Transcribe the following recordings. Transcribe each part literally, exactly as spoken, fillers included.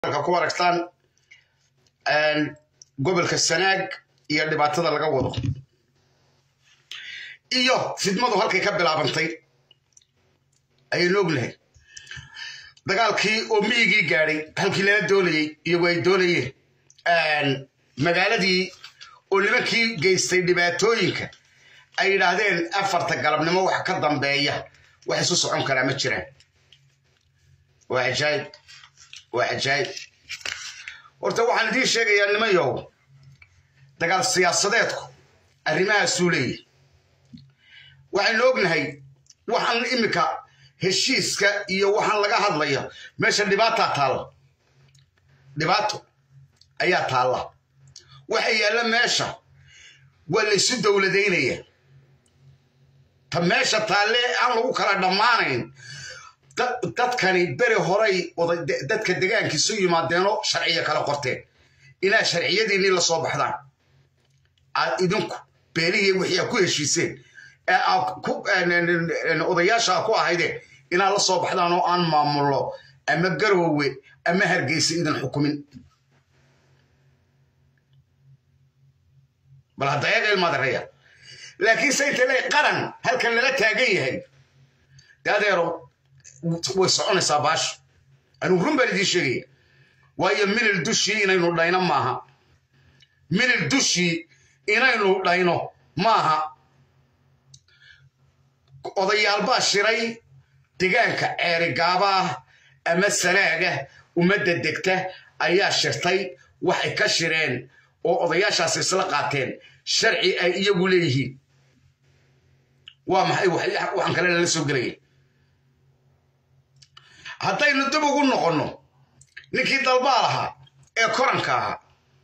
ku aragtaan een gobolka Sanaag iyo dhibaatada laga wado iyo fidmadu halkay ka bilaabantay ay noognahay dagaalkii oo miigi gaaray halkii la doonayay iyo way doonayeen een magaaladii oo nimankii geystay dhibaatooyinka ay yiraahdeen afarta galabnimo wax ka dambeeya wax isu socon kara ma jiraan waa ajaayib waa ajaayib horta waxaan idin sheegayaa nimayow dagaal siyaasadeedku arrimaha suuleeyay waxaan ognahay waxaan imika heshiiska iyo waxaan laga hadlayo meesha dhibaato taal dhibaato ayaa taala waxa yaala meesha wala isu dawladeynaya ta meesha taale aan lagu kala dhamaanayn dadkani bari horay dadka deegaankiisu yimaadeeno sharciyo kala qorteen ila sharciyadiini la soo baxdaan aad idinku beelihii wixii ku heshiiseen ee ku odayaasha ku ahaydeen ina la soo baxdaan oo aan maamulo ama garoowe ama hargeysa idan xukumin bal hadayaga ilmadaraya laakiin saytay qaran halkan laga taagan yahay daadeero way soconaysaa baash anu runbal idin sheegay waayo milil dushi inaynu dhayno maaha milil dushi inaynu dhayno maaha odayaal baa shiray deegaanka ceerigaaba ama Sanaaga umada degta ayaa shirtay waxay ka shireen oo odayaashaas isla qaateen sharci ay iyagu leeyihiin waa maxay waxaan kale la soo galay haddaynu dib ugu noqono ninkii dalbaa lahaa ee koranka ahaa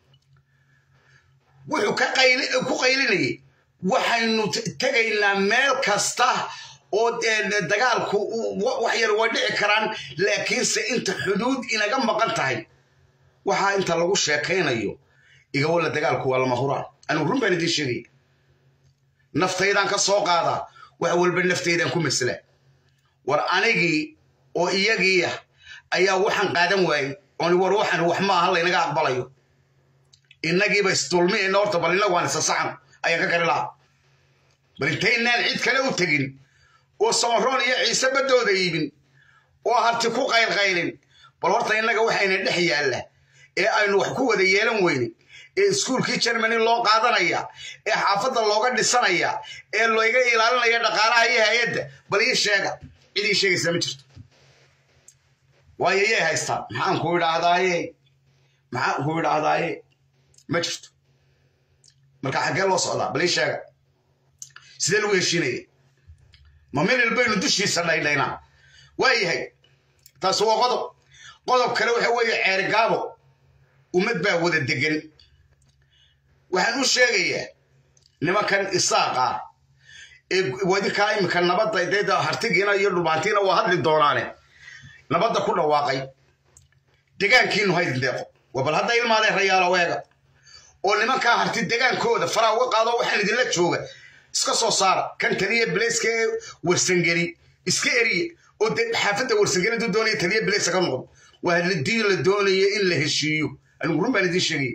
wuxuu ka qayli ku qaylinayay waxaynu tagaynaa meel kasta oo dagaalku wax yar way dhici karaan laakiinse inta xuduud inaga maqan tahay waxa inta lagu sheekaynayo iga wala dagaalku waa lama huraan anu run baan idin sheegay naftaydan ka soo qaada wax walba naftaydan ku masla war anigii oo iyagiya ayaa waxaan qaadan waayay oo war waxaan wax ma aha la inaga aqbalayo inagii ba istulmiyeen horta bal inagu waan sasaxan ayaa ka karila bal intaynaan cid kale u tagin oo Soomaroon iyo Ciise badooda iibin oo harti ku qayl qaylin bal horta inaga waxayna dhex yaala ee aynu wax ku wada yeelan weyni ee iskuulkii Germany loo qaadanaya ee xaafadda looga dhisanaya ee looga ilaalinaya dhaqaalaha iyo hay'adda bal ii sheega idin sheegaysa ma jirto waayo yey haystaan maxaan ku idhaahdaaye maxaan ku idhaahdaaye ma jirto marka xagee loo socdaa bal ii sheega sidee lagu heshiinaya ma meel baynu dushiisa dhaydhaynaa waayahay taas waa qodob qodob kale waxa weeye ceerigaabo ummad baa wada degan waxaan u sheegayaa nimankan isaaqa ee wadinka imika nabadda deeda hartigiina iyo dhubaantiina waa hadli doonaane nabadda ku dhawaaqay deegaankiinu haydin deeqo wabal hadda ilmaade rayaalo weega oo nimanka harti deegaankooda faraa uga qaado waxaan idinla jooga iska soo saar kan taliye Blaiska warsangeli iska eriye oo xaafadda warsangeli doonaya taliye Blaiska ka noqdo waa la diin la doonaya in la heshiiyo anigu run baan idin sheegay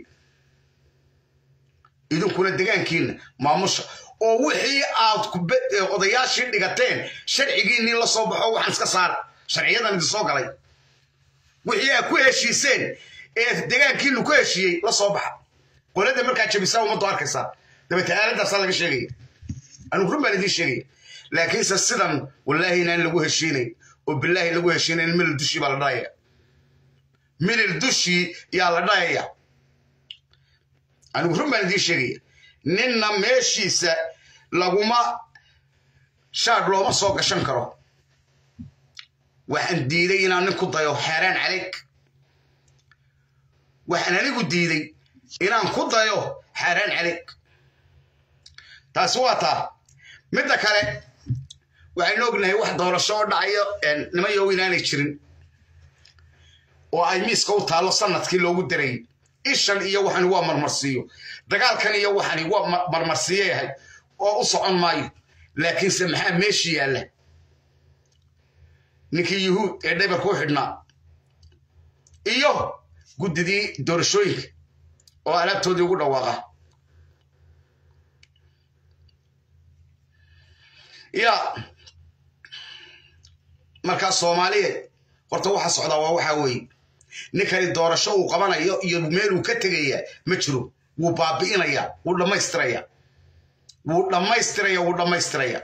idinkuna deegaankiina maamusha oo wixii aad ku odayaashii dhigateen sharcigiinii la soo baxo waxaan iska saar sharciyadan idin soo galay wixii aad ku heshiiseen ee deegaankiinu ku heshiiyey la soo baxa qolada markaa jabisa uma doorkaysa dabta aaladaas laga sheegay anu run baan idin sheegay laakiin sidan wallahi inaan lagu heshiinay oo billahi lagu heshiinay mil dushi baa la dhaaya mil dushi yaa la dhaaya anu run baan idin sheegay ninna meeshiisa laguma shaad looma soo gashan karo waxaan diiday inaan nin ku dayo xaraan calayk waxaan anigu diiday inaan ku dayo xaraan calayk taas waa taa midda kale waxaan ognahay wax doorasho oo dhacayo nimayo inaanay jirin oo ay miiska u taalo sanadkii loogu diray ishan iyo waxaan waa marmarsiyo dagaalkan iyo waxaan waa marmarsiyo yahay oo u socon maayo laakiin se maxaa meeshii yaala ninkii yuhuud ee dhabar ku xidhnaa iyo guddidii doorashooyinka oo alaabtoodii ugu dhawaaqa ya markaa Soomaaliyeed horta waxa socda waa waxa weey ninkani doorasho uu qabanayo iyo meel uu ka tagaya ma jiro wuu baabi'inaya wuu dhamaystiraya wuu dhamaystiraya wuu dhamaystiraya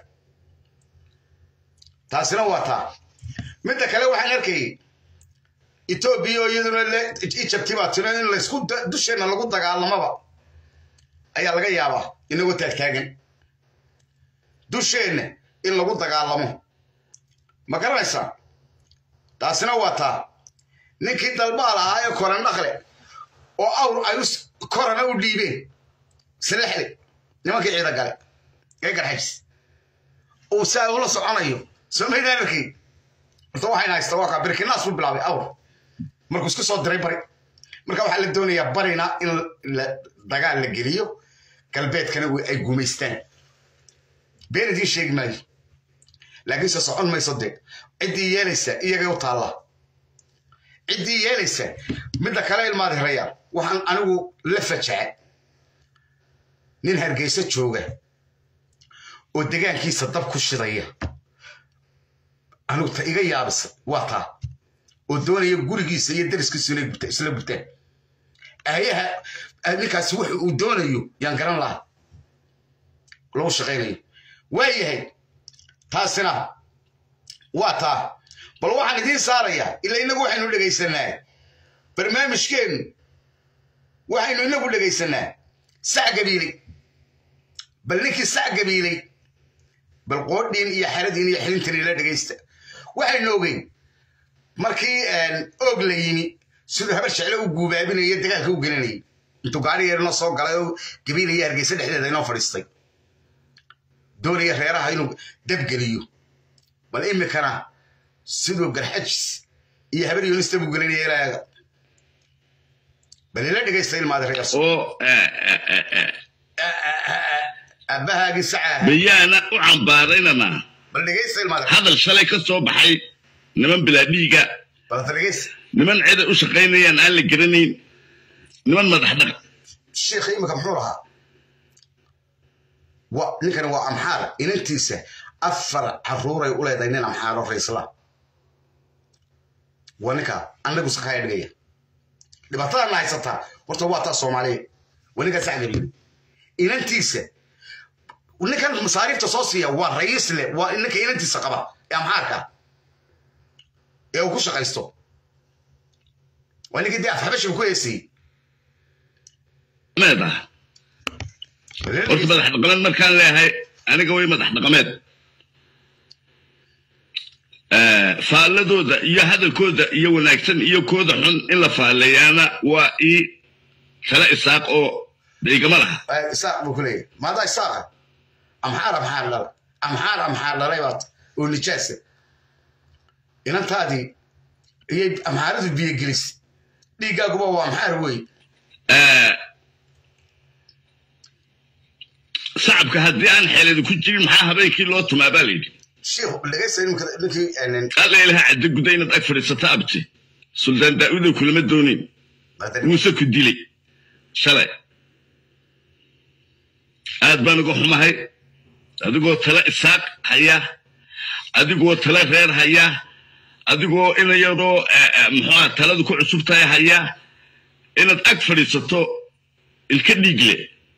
taasina waa taa midda kale waxaan arkay Ethiopia iyaduna le Egypt baa tuna in la isku dusheena lagu dagaalamaba ayaa laga yaabaa inagoo taagtaagan dusheena in lagu dagaalamo ma garanaysaa taasina waa taa ninkii dalbaal ahaa ee koran dhaqle oo awr ay korana u dhiibeen salixle nimankii ciidan gale ee garxays oo saa ula soconayo Soomaaliya arkay inta waxay haystaa waa ka birkinaas u bilaabay awr markuu isku soo diray bari marka waxa la doonayaa barina in la dagaal la geliyo galbeedkana ay guumeystaan beenadii sheeg maay laakiin soo socon mayso deeg cidii yeelaysa iyaga u taala cidii yeelaysa midda kale ilmaad hiraya waxaan anigu la fajacay nin Hargeysa jooga oo deegaankiisa dab ku shidaya anigu ta iga yaabis waa taa oo doonaya gurigiisa iyo dariskiisa inay gubtaan isla gubtaan ayaha ninkaasi wuxuu uu doonayo yaan garan lahaa loo shaqeynayo waayahay taasina waa taa bal waxaan idiin saarayaa ilaa inagu waxaynu dhegaysanaa barnaamijkeenu waxaynu inagu dhegaysanaa sac gabiilay bal ninkii sac gabiilay bal qoodhiin iyo xaradiin iyo xilintan ila dhegaysta waxaynu ogeyn markii og la yimi sidoo habar jecel u guubaabinaya dagaalka u gelinay intuu gaari yeerno soo galay oo gabiilay Hargeysa dhexdeeda inoo fadhiistay doonaya reeraha inuu dab geliyo bal imikana sidoo garxajis iyo habar yoonista buu gelinaya ilaaga bal ila dhageysta ilmaad reer oo abahaagi saca biyana u cambaaraynana bal dhageysta ilmaad hadal shalay ka soo baxay niman bilaadiga bal dhageysta niman cid u shaqeynayaan aan la garanayn niman madax dhaq sheekh imika muxuu lahaa wa ninkan waa amxaar inantiisa afar caruuray u leedahay nin amxaaro raysla waninka anagu saxay dhigaya dhibaatada haysata horta waa taa Soomaaliyeed waninka saxgabi inantiisa ninkan masaariifta soo siiya waa raysle waa ninka inantiisa qaba ee amxaarka ee uu ku shaqaysto waninka dii afxabashi ku heesay meeda horta madax dhaqameed markaan leeyahay aniga way madax dhaqameed faaladooda iyo hadalkooda iyo wanaagsan iyo kooda xun in la faaleeyana waa ii kala isaaq oo deegama laha isaaq buu ku leeyahay maada isaaq amxaar amxaar lala amxaar amxaar lalay baad oo nijaasa inantaadii iyo amxaaradu biyo gelis dhiigaaguba waa amxaar wey shacabka haddii aan xeelad ku jirin maxaa habeenkii loo tumaa baa layidhi sheekh dhageysta ninkii qaad leelaha cadda guda inaad ag fadhiisata abti suldaan daa'uudow kulama doonin muuse ku dilay shalay aad baan uga xumahay adigoo tala isaaq haya adigoo tala reer haya adigoo ina yaroo muxuu taladu ku cusub tahay haya inaad ag fadhiisato ilka dhiigle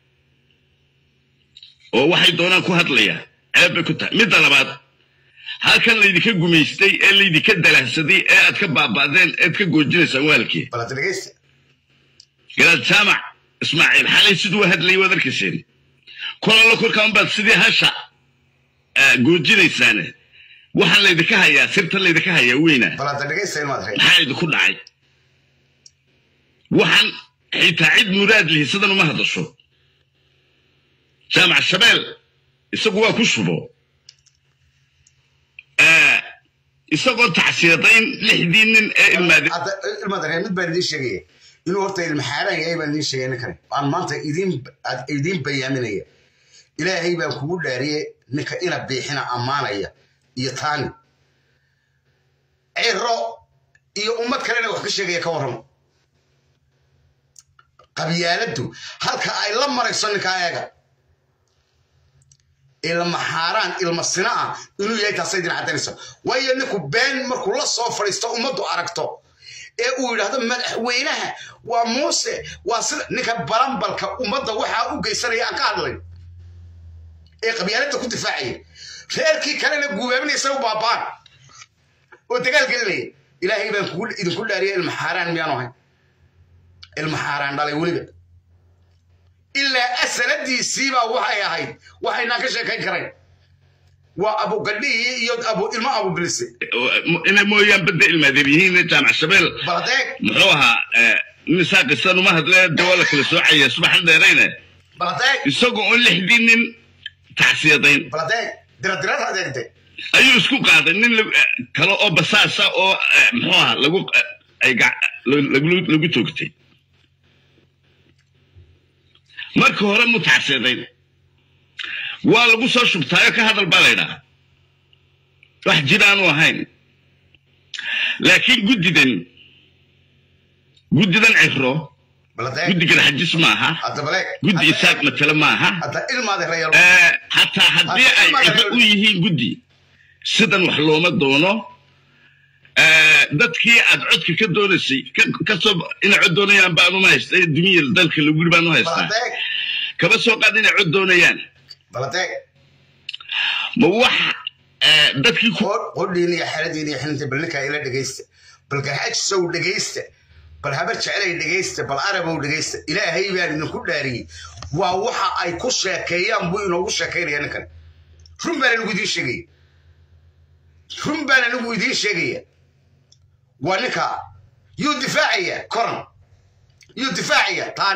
oo waxay doonaan ku hadlayaan ceeb bay ku tahay midda labaad halkan laydinka gumaystay ee laydinka dalahsaday ee aad ka baaba'deen eed ka goojinaysaan waalkii garaad jaamac ismaaciil xalay siduu hadlayay waad arkayseen kolalla korkaan baad sidii hasha goojinaysaane waxaan laydinka hayaa sirta laydinka hayaa weyna maxaa idinku dhacay waxaan xitaa cid muraad lihi sidan uma hadasho جامع الشباب يسقوا كشبو آه يسقوا تعسيرين لحدين المادة المادة هي مد بندي شيء إنه ورت المحارة هي بندي شيء نكره عن منطقة إدين إدين بيامنية إلى هي بنقول داري نك إلى بيحنا أمانية يطاني عرّو يا أمة كلنا وحكي شيء كورهم qabyaaladu halka ay la marayso ninka ayaga ilma xaaraan ilma sinaa inuu yahay taasay din cadanayso waayo ninku been markuu la soo fariisto ummadu aragto ee uu yiraahdo madaxweynaha waa Muuse waa sida ninka balanbalka ummadda waxa uu geysanaya aan ka hadlay ee qabyaalada ku difaacay reerkii kalena guubaabinaysa u baabaan oo dagaal galay ilaahay baan ku idin ku dhaariyay ilma xaaraan miyaanu ahay ilma xaaraan dhalay waliba illa asaladiisii baa waxay ahayd waxayna ka sheekayn kareen waa abu qadhiyi iyo abu ilma abu bilise ina mooyaan bada ilmaadiriyihiin jaamac shabeel baladeeg muxuu ahaa nisaa qisanu ma hadlee dawla kala soocaya subax dheerayna baladeeg isagoo oo lixdinin taxsiyadayn baladeeg diradirada adeegtay ayuu isku qaaday nin kale oo basaasa oo muxuu ahaa lagu ay lagu toogtay marka hore mutaxsiyadayn waa lagu soo shubtaayo ka hadal baa laydhaa wax jiraanu ahayn laakiin guddidan guddidan cifro guddigan xajis maaha guddi isaaq matala maaha xataa haddii ay cifro u yihiin guddi sidan wax looma doono dadkii aad codka ka doonaysay kasoo inay cod doonayaan baanu ma haystay dumiya dalka lagu baanu haystaa kaba soo qaad inay cod doonayaan baladeeg ma wax dadkii qodhiin iyo xaladii iyo xinta balka ila dhageysta bal garxaj soo dhageysta bal habar jeclay dhageysta bal arabow dhageysta ilaahay baan idin ku dhaariyay waa waxa ay ku sheekeeyaan buu inoogu sheekeynayaan ninkan run baan ugu diin sheegay run baan ugu diin sheegay waa ninka yuu difaacaya koran yuu difaacaya taan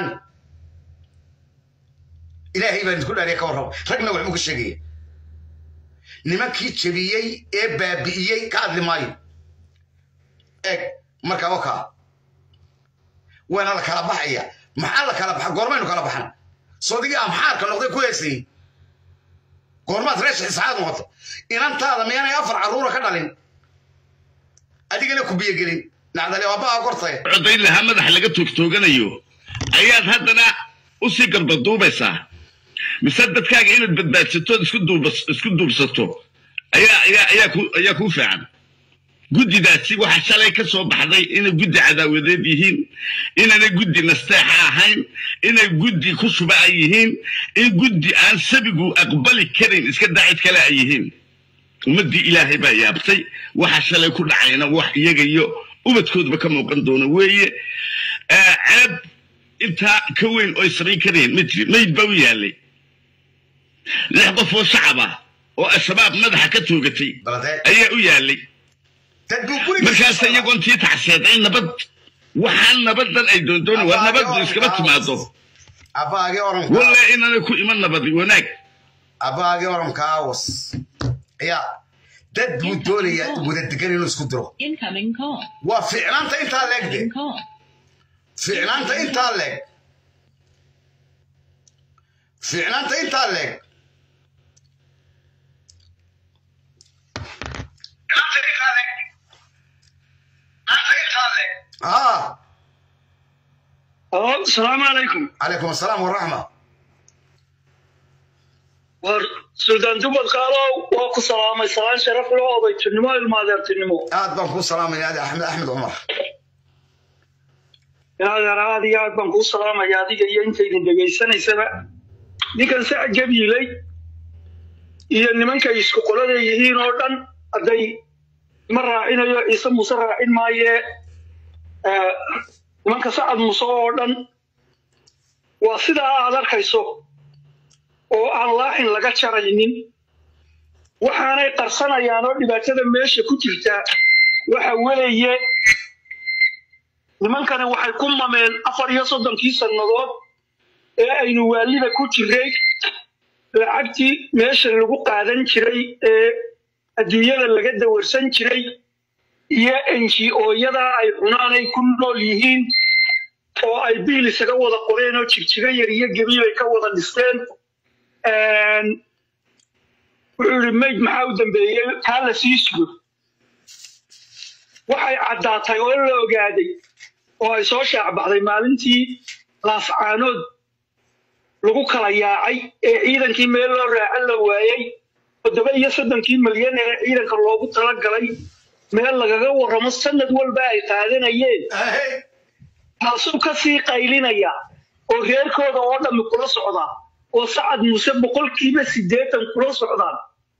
ilaahay baan ku dhaariyay ka warrab ragna wax ugu sheegay nimankii jabiyay ee baabi'iyay ka hadli maayo eeg marka waka wana la kala baxaya maxaa la kala baxa goormaynu kala baxan soodigi am xaarka noqday ku heesay goormaad reesh xisaab noqoto inantaada miyana afar caruura ka dhalin adigana ku biyo gelin nacdale waa baa qortay codayn laha madax laga toogtooganayo ayaad haddana u sii garbaduubaysaa mise dadkaaga inaad badbaadsato isku duubas isku duubsato ayaa ayaa ayaa ku ayaa ku fiican guddidaasi waxa shalay ka soo baxday inay guddi cadaawadeed yihiin inay guddi nasteexa ahayn inay guddi ku suba yihiin in guddi aan sabigu aqbali karin iska daacid kale ay yihiin ummadii ilaahay baa yaabtay waxa shalay ku dhacayna wax iyaga iyo ubadkoodba ka muuqan doona weeye ceeb inta ka weyn oo isriin kareen midri mayd baa u yaalay lix qof oo shacab ah oo asbaab madaxa ka toogatay ayaa u yaalay markaas iyagoon tii taxseeday nabad waxaan nabadan ay doondoon waa nabad iskaba timaado abaage oran walla inana ku iman nabadi wanaag abaage oran kaawas ya dad buu doonaya wada degan inuu isku diro waa ficnaanta intaa leegde ficnaanta intaa leeg ficnaanta intaa leeg اه السلام عليكم. عليكم السلام والرحمة. سلطان جبل قالوا واكو سلام السلام شرف له وبيت النمو المادر النمو. آد بنكو سلام يا أحمد أحمد عمر. يا هذا يا بنكو سلام يا دي جاي أنت إذا جاي سنة سبع. دي كان ساعة جبي لي. إيه إن من كيس كقولة يهي نوردن أدي مرة إنه يسمى مسرع إن ما ي nimanka sacad muuse oo dhan waa sidaa aad arkayso oo aan laaxin laga jaraynin waxaanay qarsanayaan oo dhibaatada meesha ku jirta waxa weeye nimankani waxay ku mameen afar iyo soddonkii sannadood ee aynu waalida ku jiray lacagtii meesha lagu qaadan jiray ee adduunyada laga dawarsan jiray iyo N G O-yada ay xunaanay ku nool yihiin oo ay biil isaga wada qoreen oo jigjiga yar iyo gabiil ay ka wada dhisteen een wuxuu mayd maxaa u dambeeyay taa la sii sugo waxay caddaatay oo la ogaaday oo ay soo shaacbacday maalintii laascaanood lagu kala yaacay ee ciidankii meel loo raacan la waayay toddoba iyo soddonkii milyan ee ciidanka loogu talagalay meel lagaga warramo sanad walba ay qaadanayeen taasuu ka sii qaylinaya oo reerkooda oo dhammi kula socda oo Sacad Muuse boqolkiiba siddeetan kula socdaan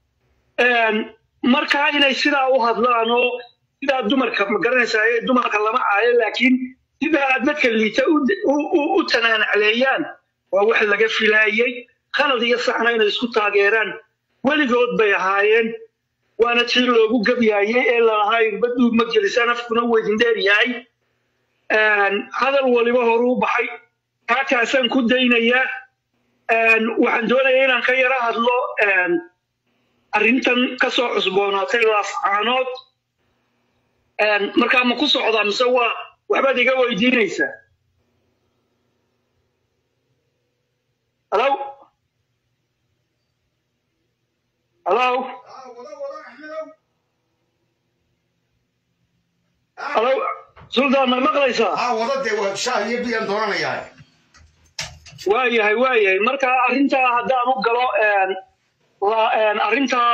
markaa inay sidaa u hadlaan oo sidaa dumarka ma garanaysaa dumarka lama caayo laakiin sidaa dadka liita u tanaanacleeyaan waa wax laga filaayay khalad iyo saxna inay isku taageeraan weligood bay ahaayeen waana tii loogu gabyayay ee lalahaa irbadu ma gelisaan afkuna weydin dheer yahay hadal waliba horu baxay kaakaasaan ku daynayaa waxaan doonayaa inaan ka yara hadlo arrintan ka soo cusboonaatay laascaanood markaa ma ku socdaa mise waa waxbaad iga weydiinaysaa halo halo halo suldaan ma maqlaysaa ها ودد وشاه يبي أن ترانا ياي waayahay waayahay marka arrintaa haddaan u galo arrintaa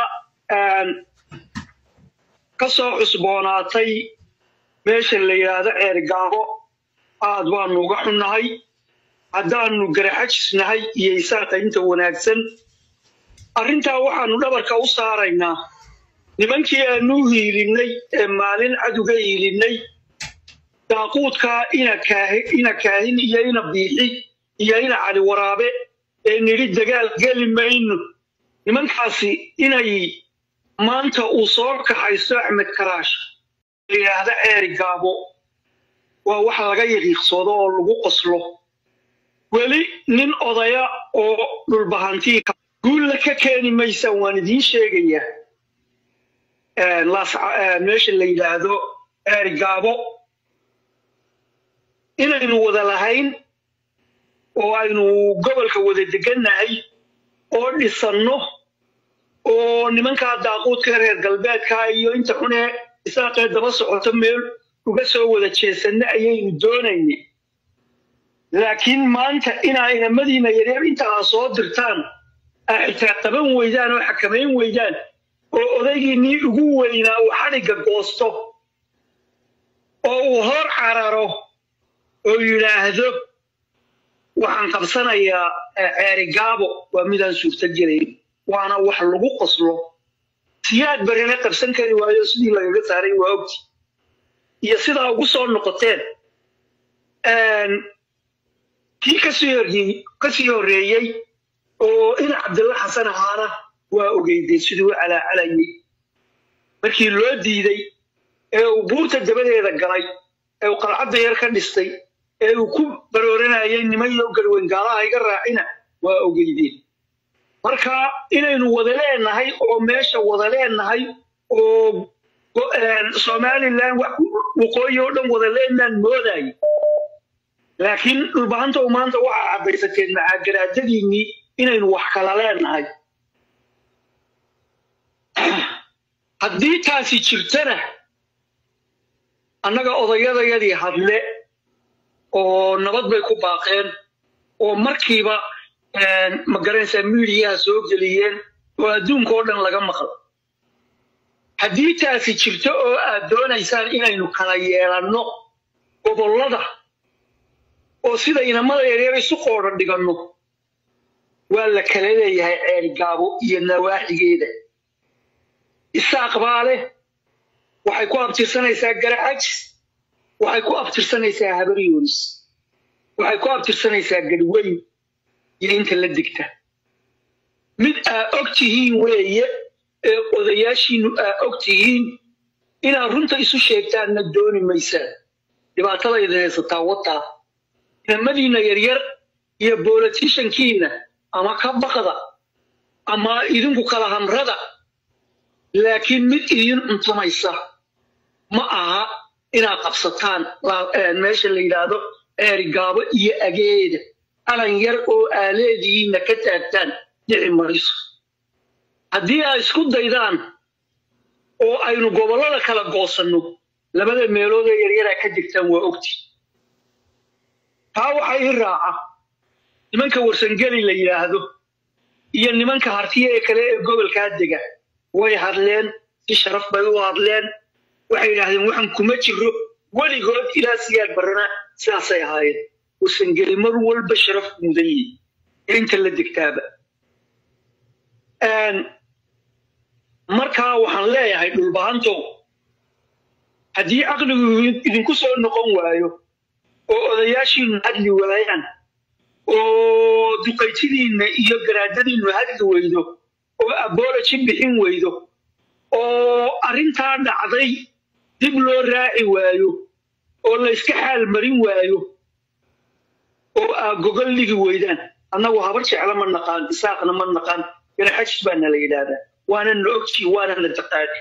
ka soo cusboonaatay meesha la yidhaahdo ceergaabo aad baanu uga xunnahay haddaanu garaxajisnahay iyo isaaqaynta wanaagsan arrintaa waxaanu dhabarka u saaraynaa nimankii aanu hiilinnay ee maalin caduga hiilinnay daaquudkaa ina kaahin iyo ina biixi iyo ina cali waraabe ee nidhi dagaal geli mayno nimankaasi inay maanta uu soo kaxaysto axmed karaash la yidhaahdo ceerigaabo waa wax laga yaqiiqsoodo oo lagu qoslo weli nin odaya oo dhulbahantii guulla ka keeni maysaan waan idiin sheegayaa meesha la yidhaahdo ceerigaabo inaynu wada lahayn oo aynu gobolka wada degannahay oo dhisanno oo nimankaa daaquudka reer galbeedka iyo inta xunee isaaqee daba socoto meel uga soo wada jeesanno ayaynu doonaynay laakiin maanta inaa inamadiina yaryar intaa soo dirtaan aa xitaa qaban weydaan oo xakamayn weydaan oo odaygiinnii ugu weynaa uu xadhigga goosto oo uu hor cararo oo yidhaahdo waxaan qabsanayaa ceerigaabo waa midaan suurto gelayn waana wax lagu qoslo siyaad barina qabsan kari waayo sidii lagaga saaray waa ogti iyo sidaa ugu soo noqoteen kii kasii horreeyey oo ina cabdilla xasan ahaana waa ogeydeen siduu u calaacalayay markii loo diiday ee uu buurta dabadeeda galay ee uu qalcadda yar ka dhistay ee uu ku barooranayay niman iyo garweyn gaalaha iga raacina waa ogeydeen marka inaynu wada leenahay oo meesha wada leenahay oo somalilan waqooyi oo dhan wada leenaan moodaay laakiin dhulbahanta u maanta waxaa cabaysateen macaagaraadadiinnii inaynu wax kala leenahay haddii taasi jirtana annaga odayadayadii hadle oo nabad bay ku baaqeen oo markiiba ma garanaysaa miidiyaha soo geliyeen oo adduunka oo dhan laga maqlo haddii taasi jirto oo aad doonaysaan inaynu kala yeelanno gobollada oo sida inamada yaryar isu qoodha dhiganno waa la kala leeyahay ceerigaabo iyo nawaaxigeeda isaaq baa leh waxay ku abtirsanaysaa garaxajis waxay ku abtirsanaysaa habaryoonis waxay ku abtirsanaysaa gadhweyn iyo inta la digta mid aa og tihiin weeye ee odayaashiinnu aa og tihiin inaad runta isu sheegtaanna dooni maysaan dhibaatada idin haysataa wataa inamadiinna yaryar iyo bolotishankiinna ama ka baqda ama idinku kala hamrada laakiin mid idin cuntamaysa ma aha inaad qabsataan meesha la yidhaahdo ceerigaabo iyo ageeda alan yar oo aaleedihiinna ka taagtaan dhici mayso haddii ay isku daydaan oo aynu gobollada kala goosanno labada meelood ee yaryaraa ka jirtaan waa ogti taa waxa ii raaca nimanka warsangeli la yiraahdo iyo nimanka hartiye ee kale ee gobolka dega way hadleen si sharaf bay u hadleen waxay yiraahdeen waxaan kuma jiro waligood ilaa siyaad barana sidaasay ahaayeen warsangeli mar walba sharaf mudan yihiin inta la digtaaba een markaa waxaan leeyahay dhulbahanto haddii aqligu idinku soo noqon waayo oo odayaashiinu hadli waayaan oo duqaytidiinna iyo garaadadiinnu hadli weydo oo abology bixin weydo oo arrintaa dhacday dib loo raaci waayo oo la iska xaal marin waayo oo aa gogol ligi weydaan annagu habar jecla ma naqaan isaaqna ma naqaan garaxajis baana la yidhaahdaa waana na ogtii waana na taqaani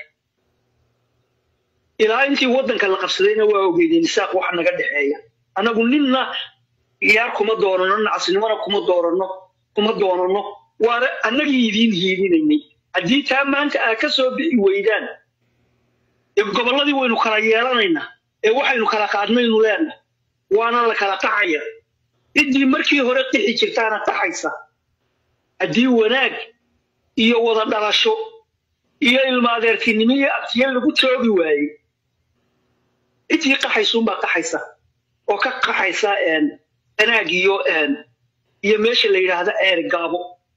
ilaa intii waddanka la qabsadayna waa ogeydeen isaaq waxa naga dhexeeya anagu ninna ciyaar kuma doonano nacasnimana kuma doorano kuma doonano waana annagii idiin hiidinaynay haddii taa maanta aa ka soo bixi weydaan ee gobolladii waynu kala yeelanaynaa ee waxaynu kala qaadnaynu leenahay waana la kala qaxaya ciddii markii hore qixi jirtaana qaxaysa haddii wanaag iyo wada dhalasho iyo ilmaadeertinimo iyo abtiye lagu joogi waayey ciddii qaxaysuunbaa qaxaysa oo ka qaxaysa wanaag iyo iyo meesha la yidhaahda eer gaabo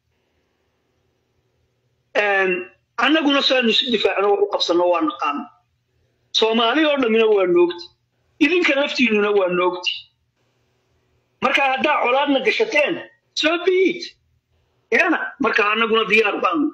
annaguna saanu isu difaacno wax u qabsanno waa naqaan soomaali oo dhammina waa noogti idinka laftiinnuna waa noogti marka haddaa colaadna gashateen soo biid yana marka annaguna diyaar baanu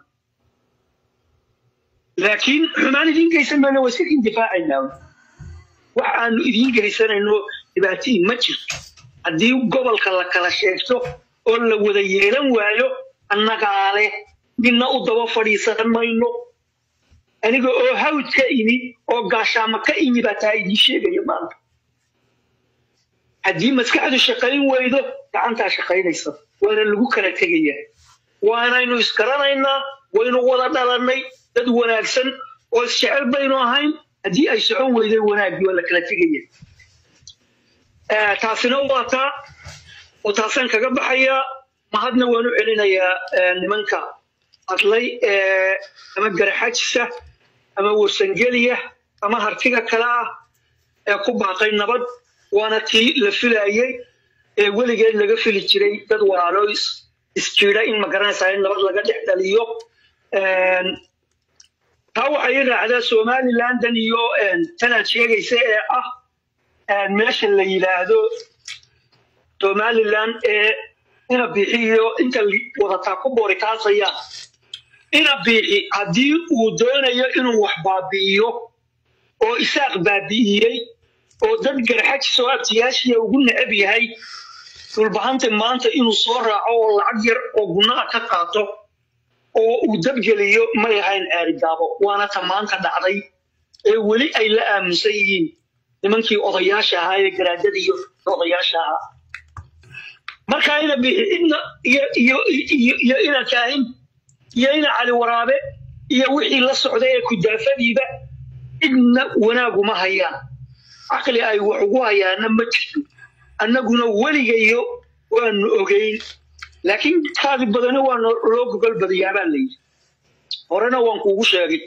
laakiin xumaan idiin geysan mayno waa iska indifaacaynaa wax aanu idiin geysanayno dhibaatiin ma jirto haddii gobolka la kala sheegto oo la wada yeelan waayo annagaa leh midna u daba fadhiisan mayno aniga oo hawd ka imi oo gaashaama ka imi baa taa idiin sheegaya maanta haddii maskaxdu shaqayn weydo gacantaa shaqaynaysa waana lagu kala tegaya waanaynu isgaranaynaa waynu wada dhalannay dad wanaagsan oo isjecel baynu ahayn haddii ay socon weyday wanaagii waa la kala tegaya taasina waa taa oo taasaan kaga baxayaa mahadna waan u celinayaa nimanka hadlay ama garaxajisa ama warsangeliya ama hartiga kale ah ee ku baaqay nabad waana tii la filayey ee weligeed laga fili jiray dad walaalo isjiira in magaranaysaa in nabad laga dhex dhaliyo taa waxay i raacdaa somalilandan iyo tanaad sheegaysa ee ah meesha la yidhaahdo somaliland ee ina bixiyo inta wadataa ku booritaasaya ina bixi haddii uu doonayo inuu wax baabi'iyo oo isaaq baabi'iyey oo dad garxajis oo abtiyaashiya ugu necab yahay dhulbahanta maanta inuu soo raaco oo lacag yar oo gunnaa ka qaato oo uu dabgeliyo may ahayn aarigaabo waana ta maanta dhacday ee weli ay la aaminsan yihiin nimankii odayaasha ahaa ee garaadada iyo odayaasha ahaa markaa ina bixi iyo iyo iyo ina kaahin iyo ina cali waraabe iyo wixii la socday ee kudaafadiiba cidna wanaaguma hayaan caqli ay wax ugu hayaana ma jirto annaguna weligayo waanu ogeyn laakiin kaadi badana waa loo gogol badayaa baa layidhi horena waan kuugu sheegay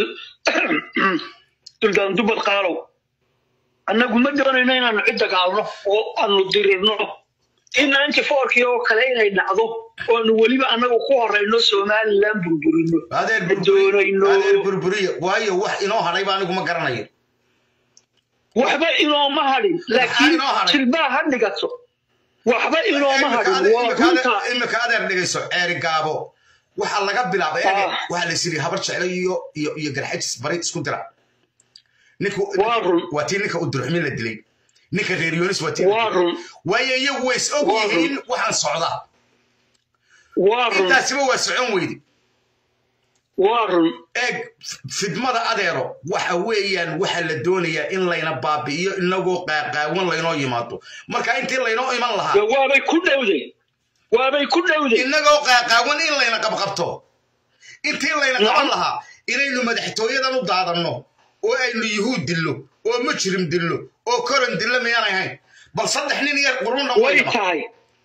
suldaan dubad qaalow annagu ma doonayno inaanu cid dagaalno oo aanu dirirno in ninety four-kii oo kale inay dhacdo oonu weliba annagu ku horeyno somaliland burburino adeer burburiyo waayo wax inoo hadhay ba anigu ma garanayo waxba inooma hadhin laakiin jilbaa ha dhigato waxba inooma hadhin waa runta imika adeer dhigayso ceeri gaabo waxaa laga bilaabay waxaa la isiri habar jeclo iyo iyo iyo garxajis bari isku dira ninku waa tii ninka u durxmin la dilay ninka reer yoonis waa tii waayo iyagu way is og yihiin waxaan socdaa intaasiba waa socon weydi وارن اeg fidmada adeero waxa weeyaan waxa la doonayaa in layna baabi'iyo inagoo qaaqaawan laynoo yimaado marka intii laynoo iman lahaa waabay ku dhawday waabay ku dhawday inagoo qaaqaawan in layna qabqabto intii layna qaban lahaa inaynu madaxtooyadan u daadanno oo aynu yuhuud dillo oo mujrim dillo oo koran dillo miyaan ahayn بل صدح نين يقرون ويتهاي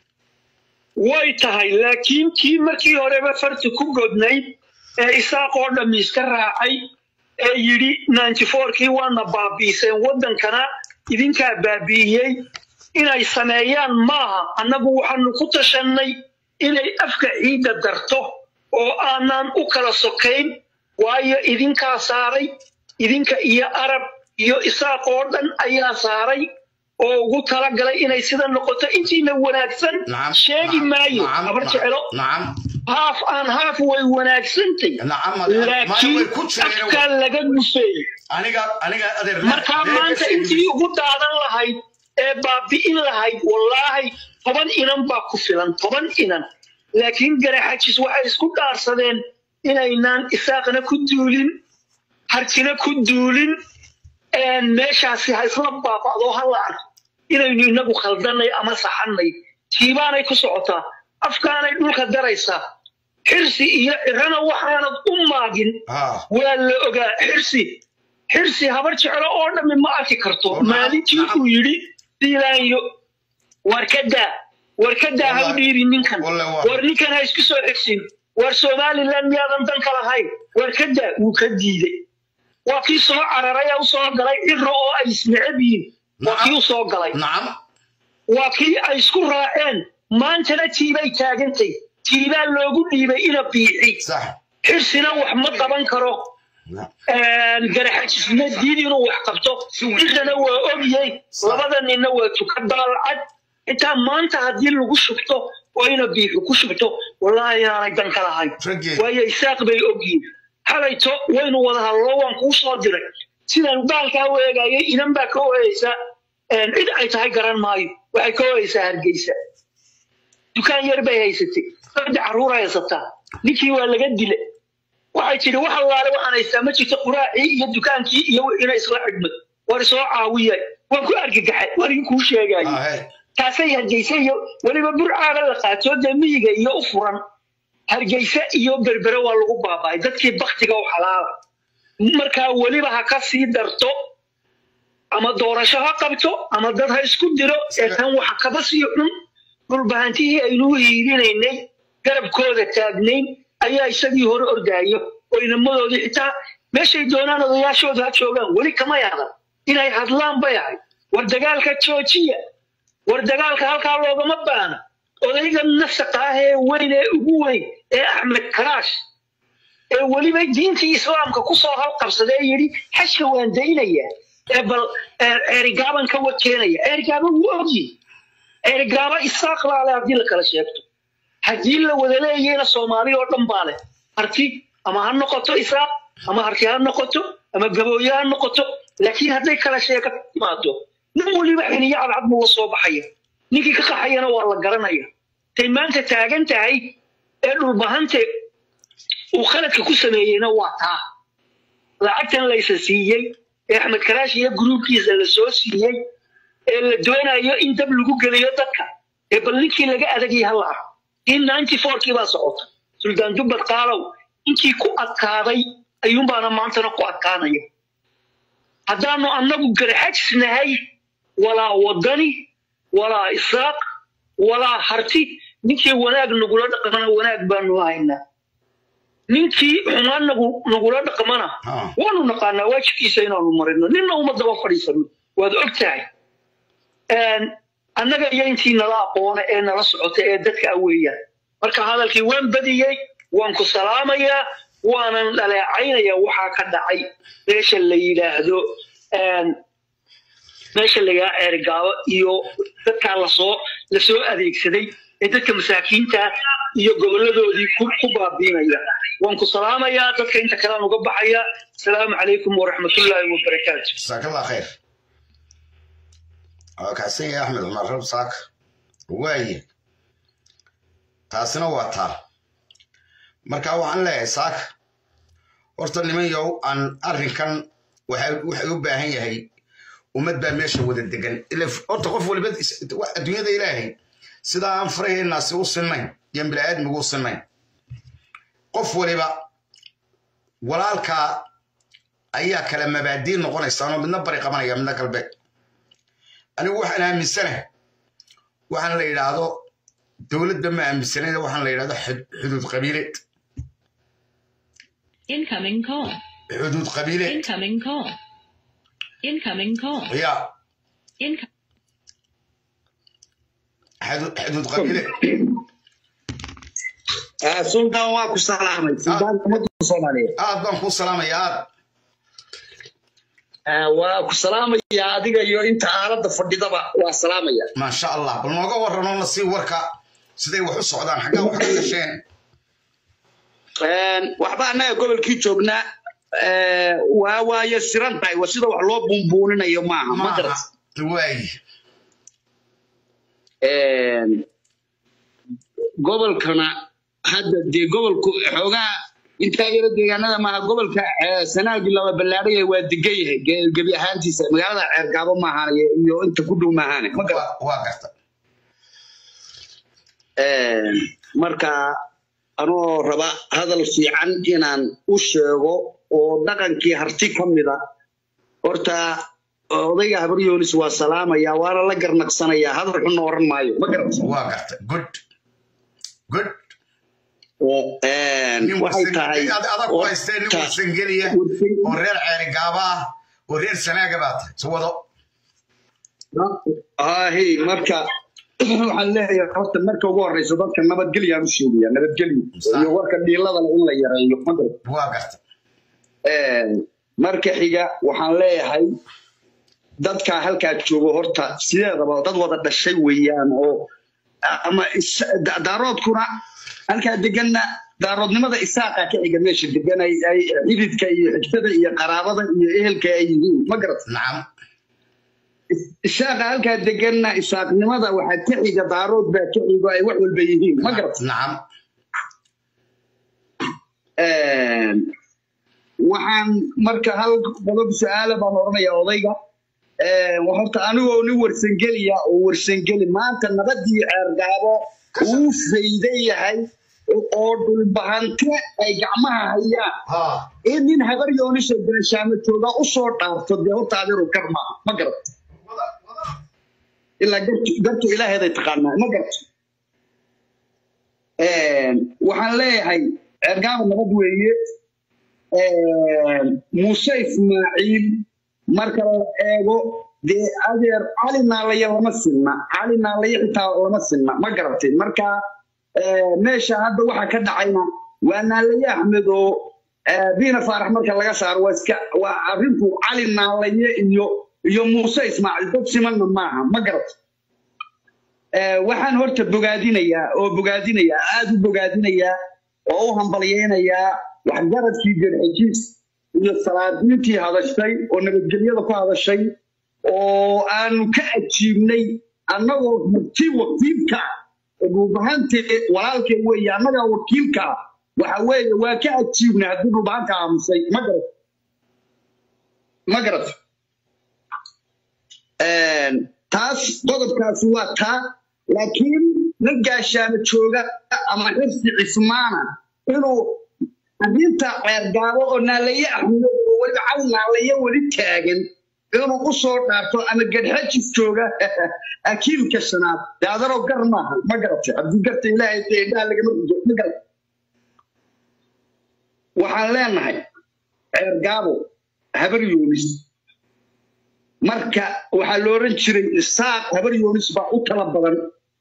ويتهاي لكن كي مركي هوريبا فرت كوغودناي إساق أولا ميسكراعي يري ناينتي فور كي وانا بابيسين ودن كنا إذن كا بابيي إنay sameeyaan maaha annagu waxaanu ku tashanay inay afka ciida darto oo aanan u kala sokayn waayo idinka saaray idinka iyo arab iyo isaaq oo dhan ayaa saaray oo ugu tala galay inay sida noqoto intiina wanaagsan sheegi maayo abar jecelo naam haaf aan haaf way wanaagsantay naam laakiin afka laga gufay aniga aniga adeer marka maanta intii ugu daadan lahayd ee baabi'in lahayd wallahi toban inan baa ku filan toban inan laakiin garaxajis waxay isku dhaarsadeen inaynaan isaaqna ku duulin hartina ku duulin een meeshaasi ha isla baabado halaan inaynu inagu khaldanay ama saxanay tiibaanay ku socotaa afkaanay dhulka daraysaa xirsi iyo irana waxaanad u maagin waa la ogaa xirsi xirsi habar jecelo oo dhammi ma arki karto maalintii uu yidhi diilaanyo warkada warkada ha u dhiibi ninkan war ninkan ha isku soo xigsin war somaliland miyaadan dan kala hayn warkada wuu ka diiday waa kii soo cararay u soo galay iro oo ay ismicbiin waa kii u soo galay naam waa kii ay isku raaceen maantana tiibay taagantay tiibaa loogu dhiibay ina biixi sax xirsina wax ma qaban karo garaxajis ma diidi inuu wax qabto intana waa ogyahay labada ninna waa tuka daalcad intaa maanta haddii lagu shubto oo ina biixi ku shubto wallaahi aanay dan ka lahayn waayo isaaq bay ogyihiin halayto waynu wada hadlo waan kuu soo diray sidaan baalkaa u eegayay inan baa ka ooyeysa cid ay tahay garan maayo waxay ka ooyeysaa hargeysa dukaan yar bay haysatay saddex carruur haysataa ninkii waa laga dilay waxay tiri wax allaale waxaan haystaa ma jirto quraacii iyo dukaankii iyo ina isla xidhmay war soo caawiyay waan ku argagaxay war inkuu sheegayay taasay hargeysa iyo weliba burcaaga la qaato dee miyiga iyo u furan hargeysa iyo berbere waa lagu baaba'ay dadkii baktiga u xalaala markaa weliba ha ka sii darto ama doorasho ha qabto ama dad ha isku diro ee tan waxa kaba sii xun dhulbahantihii aynu hiidinaynay garabkooda taagnayn ayaa isagii hore ordaayo oo inamadoodii xitaa meeshay doonaan odayaashooda ha joogaan weli kama yaada inay hadlaan bay ahay war dagaalka joojiya war dagaalka halkaa loogama baana odayga nasaqa ah ee weyn ee ugu weyn ee axmed karaash ee weliba diintii islaamka ku soo halqabsaday yidhi xashka waan daynaya ee bal erigaaban ka wakeenaya erigaaba wuu ogyi erigaaba isaaq laale haddii la kala sheegto haddii la wada leeyayna soomaali oo dhan baa leh harti ama ha noqoto isaaq ama harti ha noqoto ama gabooye ha noqoto laakiin hadday kala sheega timaado nin weliba xiniyo cadcad buu soo baxaya ninkii ka qaxayana waa la garanaya tay maanta taagan tahay ee dhulbahante uu khaladka ku sameeyeyna waa taa lacagtan laysa siiyey ee axmed karaash iyo gruubkiisa la soo siiyey ee la doonayo in dab lagu geliyo dadka ee bal ninkii laga adagay hal ah in ninety four kii baa socota suldaan dubbad qaalow inkii ku adkaaday ayuunbaana maantana ku adkaanaya haddaanu annagu garaxajisnahay walaa wadani walaa isaaq walaa harti ninkii wanaag nagula dhaqmana wanaag baanu haynaa ninkii xumaan nagu nagula dhaqmana waanu naqaanaa waajibkiisa inaanu marino ninna uma daba fadhiisano waad og tahay annaga iyo intii nala aqoona ee nala socota ee dadka aweeyaan marka hadalkii waan badiyey waan ku salaamayaa waanan dhaleecaynaya waxaa ka dhacay meesha la yidhaahdo meesha lagaa eergaabo iyo dadkaa lasoo lasoo adeegsaday ee dadka masaakiinta iyo goboladoodii ku baabiinaya waan ku salaamayaa dadka inta kalean uga baxaya asalaamu calaykum waraxmatullaahi wabarakaatu jazaak allah khayr kaasay axmed cumar rab saak waaye taasina waa taa marka waxaan leeyahay saak horta niman yow aan arrinkan waxay u baahan yahay ummad baa meesha wada degan horta qof waliba adduunyada ilaahay sidaa aan faraheennaasi u sinnayn iyo bini'aadmigu u sinnayn qof waliba walaalkaa ayaa kala mabaadiin noqonaysaanoo midna bari qabanaya midna galbeed anigu waxaan aaminsanahay waxaan la yidhaahdo dowladda ma aaminsanayda waxaan la yidhaahdo xuduud qabiileed incoming call xuduud qabiileed incoming call incoming call ya incoming حدود قبيلة آه سلطان واكو سلامة سلطان كمدو صومالية آه بانكو سلامة يا آد آه واكو سلامة يا آديك يو انت عارض فردي طبع وسلامة يا ما شاء الله بالموقع ورنون نصي وركا سيدي وحو السعودان حقا وحقا كشين آه وحبا أنا قبل كي جوبنا آه وهو يسيران باي وسيدا وحلو بمبوننا يوماها ما درس تواي قبل كنا هذا دي قبل حوجا أنت يرد أنا ما قبل كسنة قبل بلاري ودقيه قبل هانتي سنة هذا قبل ما هاني يو أنت كله ما هاني ما قرأ واقعت مركا أنا ربع هذا الشيء عندنا وشوا ودقن كي هرتي كم ذا ورتا odayga habar yoonis waa salaamaya waana la garnaqsanaya hadal xun oran maayo ma garat waa garta good good oo een waxay tahay adag ku haysteen in Soomaaliya oo reer ceeri gaaba oo reer sanaaga baad soo ah hey marka waxaan leeyahay horta marka ugu horeyso dadka nabadgelyo aan sheegaya nabadgelyo iyo warka dhiilada in la yareeyo ma garat waa garta een marka xiga waxaan leeyahay dadka halka joogo horta sideedaba dad wada dhashay weeyaan oo ama daaroodkuna halka deganna daaroodnimada isaaqa ka xiga meesha degan ay xididka iyo xigtada iyo qaraabada iyo ehelka ay yihiin ma garat naam isaaqa halka deganna isaaqnimada waxa ka xiga daarood baa ka xiga ay wax walba yihiin ma garat naam een waxaan marka hal qodob su'aal baan oranayaa odayga وحتى أنا وني ورسنجليا ورسنجلي ما أنت نبدي أرجعه وفيدي هاي أرض البحانك أي جماعة هي إيه من هذا يونس الدرشام تودا أصور تعرف ده تعبير كرما ما قرأت إلا قرت قرت إلى هذا يتقارن ما قرأت وحلا هاي أرجعه نبدي موسى إسماعيل marka la eego de adeer cali naalaya lama sinna cali naalaya inta lama sinna ma garatay marka ee meesha hadda waxa ka dhacayna waa naalaya Axmed oo biina faarax marka laga saaro waa iska waa arinku cali naalaya iyo iyo Muuse Ismaaciil dad siman maaha ma garatay ee waxaan horta bogaadinayaa oo bogaadinayaa aad u bogaadinayaa oo u hambalyeynaya wax garadkii garxiis iyo salaadiintii hadashay oo nabadgelyada ku hadashay oo aanu ka ajiibnay annagoo murti wakiilka ugu bahantay walaalkay weey annaga wakiilka waxa weeye waa ka ajiibnay haddii uu baanka aamusay ma garat ma garat een taas qodobkaas waa taa laakiin nin gaashaana jooga ama xirsi cismaana inuu أنت عرقاوة ونالية أحمد والعون نالية ولتاجن إنه قصور ناتو أنا قد حكي توجا أكيد كسنات هذا رو قرمها ما قرأت عبد قرت إلهي تيجا لك ما قرأت وحالنا هاي عرقاوة هبر يونس مركا وحلورن شري الساق هبر يونس بقول طلب بدن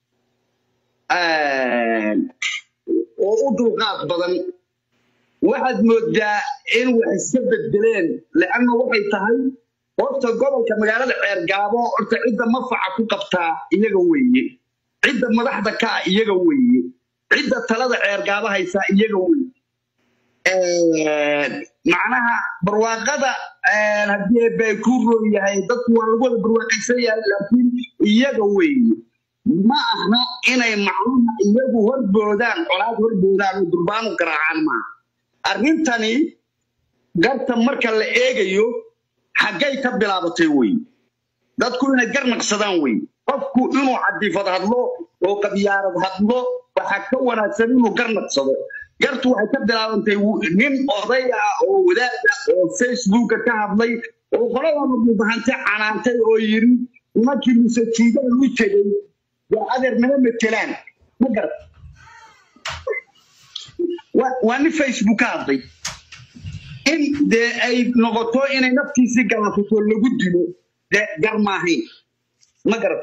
آه وأدو غاب بدن واحد مدة إن وحسبت دلين لأنه وحي تهي وقت قبل كمجال العرقابة قلت عدة مفعة كقبتها يجوي عدة ملاحظة كا يجوي عدة ثلاثة عرقابة هيسا يجوي آه معناها برواقة آه هديه بيكورو يهي دكتور الأول برواقة سيئة لكن يجوي ما احنا إنا معلومة يجو هربودان قلاد هربودان ودربان وكراعان معه arrintani garta marka la eegayo xagay ka bilaabatay way dadku inay garnaqsadaan way qofku inuu cadifad hadlo oo qabiyaarad hadlo waxa ka wanaagsan inuu garnaqsado gartu waxay ka bilaabantay nin oday ah oo wadaad oo Facebook ka hadlay oo qolada mudahantay canaantay oo yiri nimankii musajiida lagu tegay waa adeer nama matelaan ma garad waa nin Facebook hadlay in dee ay noqoto inay naftiisii galaafato lagu dilo dee gar maahayn ma garad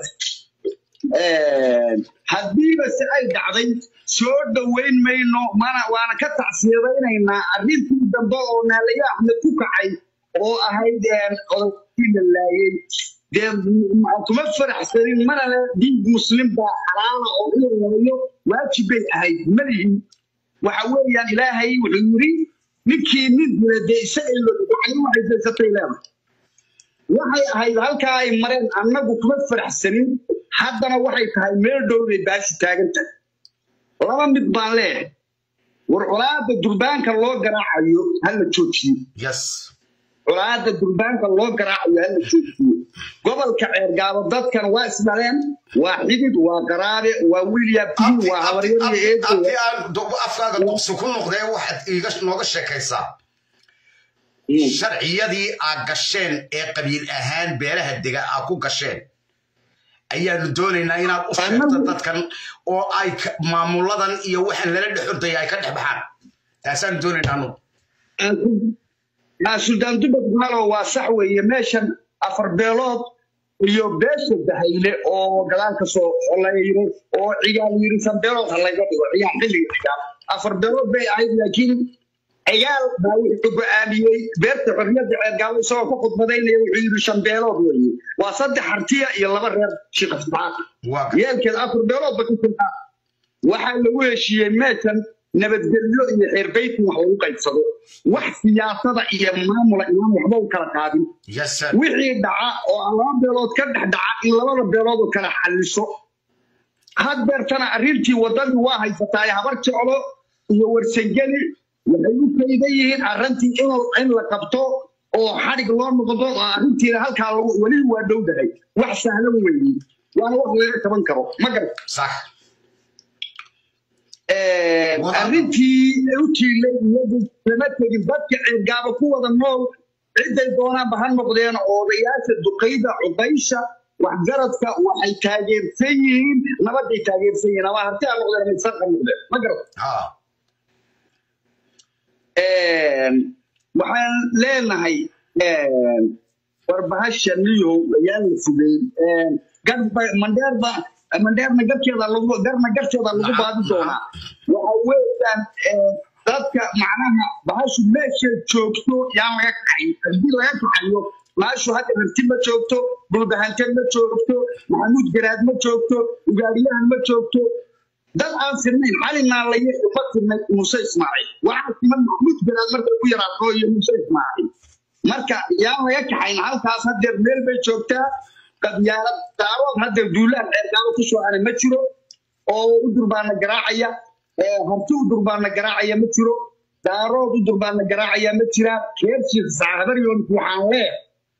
haddiiba se ay dhacday soo dhoweyn mayno mana waana ka tacsiyadaynaynaa arrintii dambe oo Naalaye Axmed ku kacay oo ahayd odaygii la laayay dee kuma faraxsanin mana le diin muslim baa xalaala oo ilaaliyo waajib bay ahayd malihi waxa weeyaan ilaahay wuxuu yiri ninkii nin dilay isaga ilo waxay waxay deysatay leedahay waxay ahayd halka ay mareen annagu kuma faraxsanin haddana waxay tahay meel dhow bay baashi taagan tahay laba mid baan leeyahay war colaada durbaanka loo garaacayo hal la joojiyo yes colaada durbaanka loo garaacayo hal la joojiyo gobolka Ceergaabo dadkan waa ismaleen waa xidid waa qaraabe waa William P waa habaryar eed abti aan doob afkaaga duqsi ku noqday waxaad iiga nooga sheekaysaa sharciyadii aad gasheen ee qabiil ahaan beelaha dega aad ku gasheen ayaanu doonaynaa inaad u sheegto dadkan oo ay maamuladan iyo waxaan lala dhexorday ay ka dhex baxaan taasaan doonaynaa nu Suldaan Dubad Galo waa sax weeye meeshan afar beelood iyo beesha dahayle oo gadaal ka soo xolayro oo ciyaal yiri san beelood laga dhigo ciyaal xilliga ciyaal afar beelood bay ahayd laakiin ciyaal baa wuxuu go'aamiyay beerta xorriyadda Ceergaabo soo ku khudbadaynaya wuxuu yiri shan beelood weeye waa saddex hartiya iyo laba reer shiqaf baa yeelkeed afar beelood ba ku jirta waxa lagu heshiiyay meeshan nabadgelyo iyo xirbeyd wax lagu qaybsado wax siyaasada iyo maamul iyo waxba kala qaadin wixii dhaca oo laba beelood ka dhex dhaca in labada beelood oo kala xalliso had beertana arrintii wadadii waa haysataa habar jeclo iyo warsangeli waxay u kaydayihiin arrintii in la qabto oo xarig loo noqdo arrintii halkaa wali waa dhowdahay wax sahlan weeyii waana wax laga taban karo ma garan sax arrintii u tiilay iyadu lama tegin dadka Ceergaabo ku wada nool ciday doonaan bahan noqdeen odayaasha duqeyda cubaysha waxgaradka waxay taageersan yihiin nabaday taageersan yihiin ama harti aan noqdeen mid sarqa noqdeen ma garad waxaan leenahay warbahasha niyo ayaan la fugay garba mandeerba mandeerna garkeeda lagu garna garkeeda lagu baadi doonaa waxa weeyaan dadka macnaha bahashu meesha joogto yaan laga kacay hadii laga kacayo maashu hadda ranti ma joogto bulbahanteed ma joogto maxamuud garaad ma joogto ugaariyahan ma joogto dad aan sirnayn xali Naalaye uma sirnay Muuse Ismaaciil waxa siman maxamuud garaad markay ku yaraato iyo Muuse Ismaaciil marka yaan laga kacayn halkaas hadda meel bay joogtaa qabyaalad daawad hadda duulaan Ceergaabo ku soo aanay ma jiro oo u durbaana garaacaya harti u durbaana garaacaya ma jiro daarood u durbaana garaacaya ma jira keersi saahar yoon waxaan leeyahay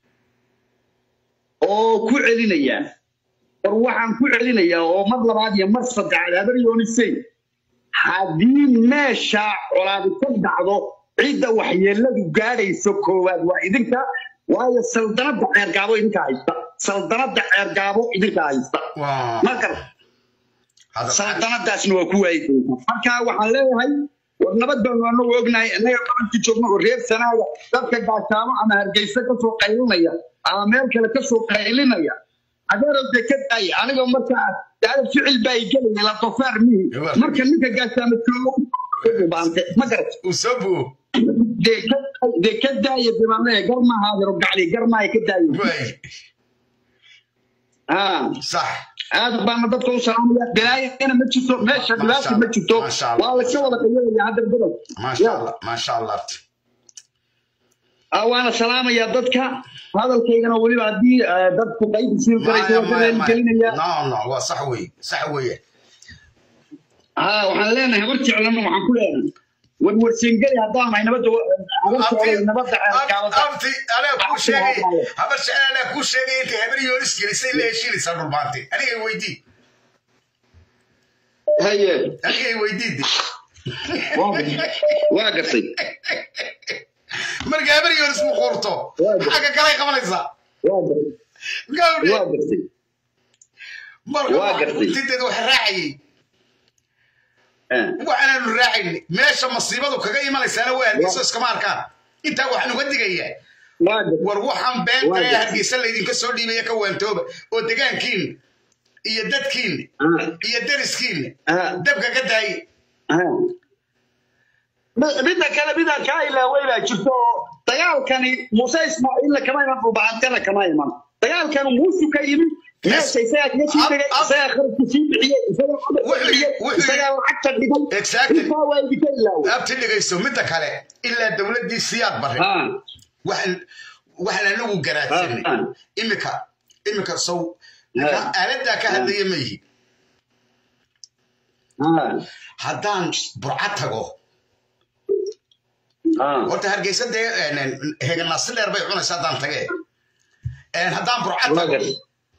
oo ku celinaya war waxaan ku celinaya oo mar labaad iyo mar saddexaad habar yoon isay hadii meesha colaadi ka dhacdo cida waxyeeladu gaadayso koowaad waa idinka waayo saldanada Ceergaabo idinka haysta saldanada Ceergaabo idinka haysta marka saldanadaasna waa ku waayay marka waxaan leeyahay war nabad baan waanu ognahay anaga qabanti joogno oo reer sanaaga dadka gaashaamo ama hargeysa ka soo qaylinaya ama meel kale ka soo qaylinaya adeero dekad ay aniga marka daal ficil bay galay la tofaar mihi marka ninka gaashaamo joogo baante ma garat usabu dekad dekad ay dibaanay garma haadiro gacli garma ay ka daayo ah صح هذا بان dadka u salaamaya bilaayana ma jirto meesha bilaasi ma jirto waa la soo wada qiimeeyaa hadda bedel ma sha Allah ma sha Allah awana salaamaya dadka hadalkaygana waliba hadii dadku qayb sii karayso waxaan gelinaya no no waa sax weey sax weey ah waxaan leenahay war jeclana waxaan ku leenahay warwarsingeli haddaan ay nabada nabada abti ana ku sheegay habar sheegay ku sheegay inta habar yoonis gelisay la heshiisay dhulbaantay aniga weydii haye aniga weydii waa gartay marka habar yoonis mu qorto xaga kale qabanaysa قولي واقرتي مرة تدد وحراعي وأنا نراعي ماشى مصيبته كجاي ما لسه أنا واحد يسوس كمان كان أنت واحد نقدي جاية وروحهم بين ترى هالجيس اللي يدين كسر لي بيا كوان توب ودجان كين يدد كين يدرس كين دبكة كداي بدنا كلا بدنا كايلا ويلا شفتوا طيال كان موسى إسماعيل كمان يمر بعدنا كمان يمر طيال كانوا موسى كيمين ناس يساعد ناس يساعد ساخر كثير يساعد يساعد حتى بدل exactly أبتدي جيسو متى كله إلا الدولة دي سياد بره وحن وحنا نلقو جراتين إمك إمك صو أرد كهذا يميه هدان برعتها قلت هرجيسة ده هي الناس اللي ربيعون سادان تجاه إن هدان برعتها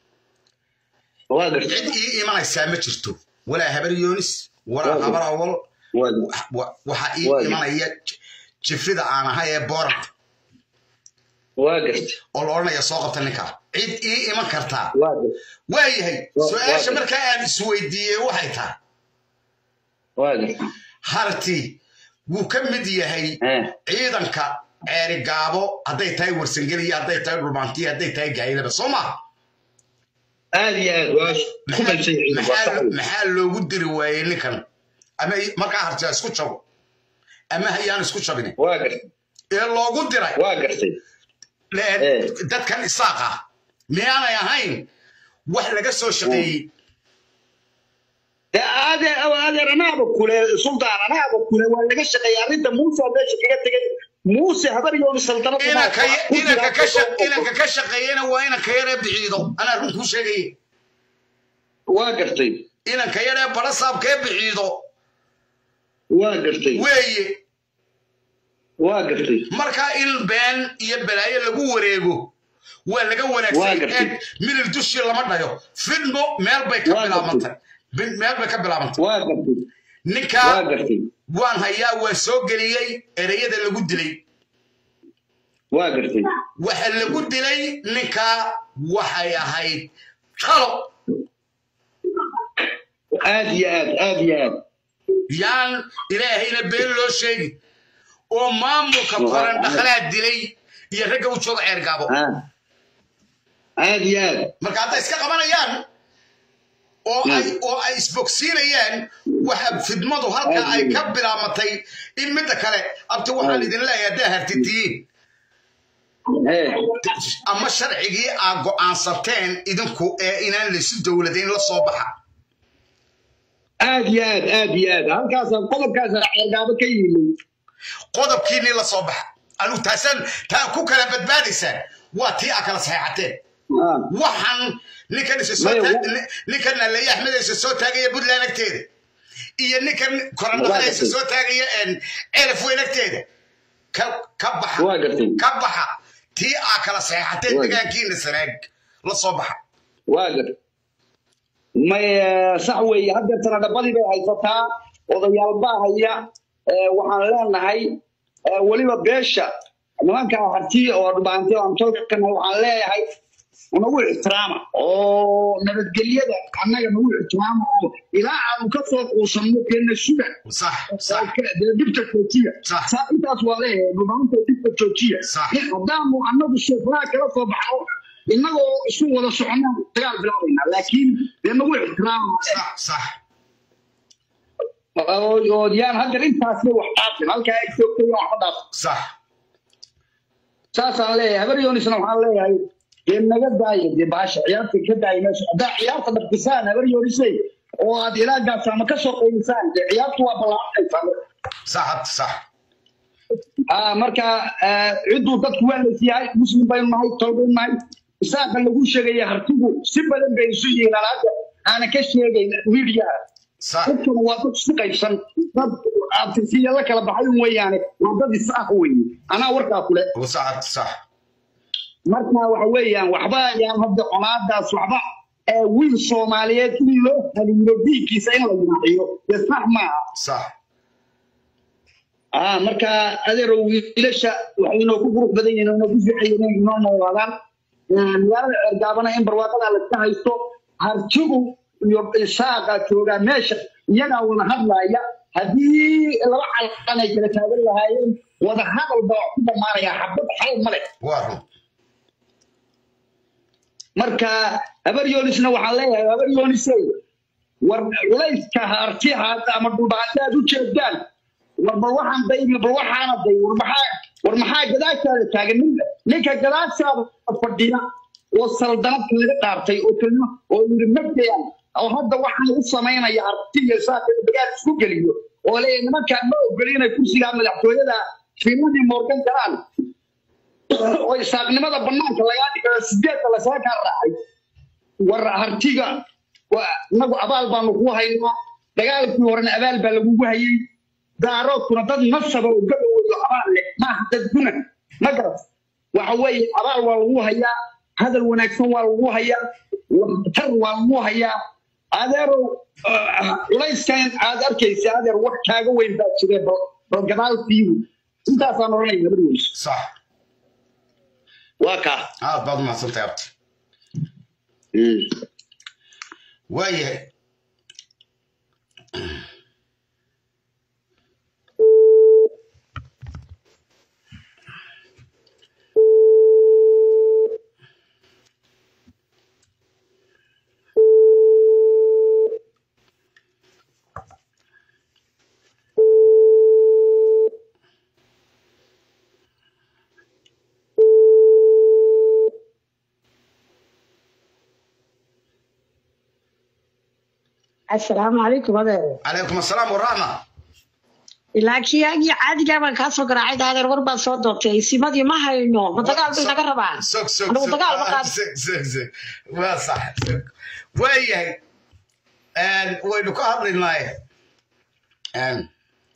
عد إيه إيمان السامة شرتو ولا هبر يونس ولا هبر أول وحقيقي إيمان هي شفريدة أنا هاي بورد واقرت والله يا سوق تنكا عد إيه إيمان كرتا وهي هي سؤال شمركة أنا سويدية وحيتها واقرت هارتي وكم مدية هي عيدا كا عرقابو هدي تاي ورسنجلي هدي تاي رومانتي هدي تاي جايلة بس هما آلي آل واش كل شيء محل محل لو قدر رواية لكن أما ما كهرت اسكت شو أما هي أنا اسكت شبني واقرت لو قدر واقرت لا ده كان إساقة مي أنا يا هين واحد لقى شقي ده هذا أو هذا أنا بقول سلطان أنا بقول ولا لقى شقي يعني أنت موسى ده شقي موسى هذا اليوم السلطنة إنا كي إنا ككش إنا ككش قينا وإنا كيرة بعيدو أنا رنكو شقي واقرتي إنا كيرة برصاب كي بعيدو واقرتي وي واقرتي مركا البان يبلاي لغو وريغو ولا لغو وناكسي من الدش لما دايو فيلمو ميل باي كبلامنت ميل باي كبلامنت واقرتي نيكا واقرتي وان هيا وسو غليي ereyada lagu dilay waa gartay waxa lagu dilay ninka waxay ahayd talo aad iyo aad aad iyo aad yaan ilaahayna been loo sheegi oo maamulka qoran dhaqlaad dilay iyo ragga u jooga ceergaabo aad iyo aad marka hadda iska qabanayaan oo ay oo ay isbogsiinayaan waxa fidmadu halka ay ka bilaamatay in mid kale abti waxa idin leeyahay dahartitiin ee ama sharcigii aan go'aansateen idinku ee inaan la isu dawladeen la soo baxa aad iyo aad aad iyo aad halkaas qodobkaas ceergaabo ka yimid qodobkiini la soo baxa anu taasan taa ku kala badbaadaysan waa tii akala saxaxateen waxan ninkan is soo ninkan la yaxmed is soo taagay Puntland agteeda iyo ninkan koronada is soo taagay en elf weynagteeda ka ka baxa ka baxa tii akala saxaxateen deegaankiina sanaag la soo baxa waa gar may sax way hadda tana dabadii bay haysataa odayaal baa haya waxaan leenahay waliba beesha nimanka harti oo dhubaantay oo amtolkan waxaan leeyahay ونوع احترامه أو نرجلية عننا نوع احترامه إلى أن كفر وصلنا كنا الشبع صح صح دبت التوتية صح صح أنت أسواليه بمعنى دبت التوتية صح قدامه أنه الشفراء كرفوا بحر إنه شو ولا صعنا تيار بلادنا لكن لنوع احترامه صح صح أو ديان هذا أنت أسوي وحدات هل كان يكتب وحدات صح ساس عليه هذا يونس نوع عليه naga daayay dibaash ciyaarta ka daayay meesha hada ciyaarta dabtisaan habar yorisay oo aad ilaaga sama ka soo qeynsan ciyaartu waa balaacaysan sax sax ah marka ciidu dadku waa la siiyay muslim bay nahay tolbay nahay isaaq lagu sheegay hartigu si badan bay isu yeelanaada ana ka sheegay media sax dadku waa dad si qaysan dad aabtiisiya la kala baxay weeyaan waa dad isaaq weeyaan ana warka kule sax sax marka waxa weeyaan waxba ayaan hadda qolaadaas waxba ee wiil Soomaaliyeed in loo haliyo diinkiisa in la yiraahdo sax ma sax ah marka adeer wiilasha waxay inoo ku qurux badan yihiin inoo ku fiicayeen inoo noolaadaan magaalada ceergaabana in barwaaqada la iska haysto hartigu iyo isaaqa joogaa meesha iyagaa wada hadlaaya haddii laba calan ay kala taagan lahaayeen wada hadal baa ku dhammaanaya xabad xal male marka habar yoonisna waxaan leeyahay habar yoonisay war culayska harti haada ama dhulbaanta aad u jeedaan war bal waxaan daymi bal waxaana day war maxaa war maxaa gadaashaada taagan ninka gadaashaada fadhiya oo saldanad laga dhaartay oo kalma oo yiri magtayaan oo hadda waxaan u sameynaya harti iyo saaka dagaal isku geliyo oo leeyahay nimanka ma ogolina kursiga madaxtooyada fiimadii Morgan galaan oo isaaqnimada banaanka laga dhigo sideed la soo ka raacay war hartiga nagu abaal baanu ku haynaa dagaalkii horena abaal baa lagu hayay daaroodkuna dad nasaba oo gabadhooda abaal leh ma dad guna ma garad waxa weeye abaal waa lagu hayaa hadal wanaagsan waa lagu hayaa waxtar waa lagu hayaa adeero culayskan aad arkaysa adeer wax kaaga weyn baa jiray bal gadaalkii intaasaan oranay gabadhiis صح واكا اه بعض ما صرت ويه السلام عليكم هذا عليكم السلام والرحمة لكن يجي عادي جاب كاسو قراعد هذا الغربة صوت دوتي سيمادي ما هي إنه متقال بينا قربان سوق سوق أنا متقال بقى سوق سوق سوق ما صح سوق ويه ان وين كهر لنا ان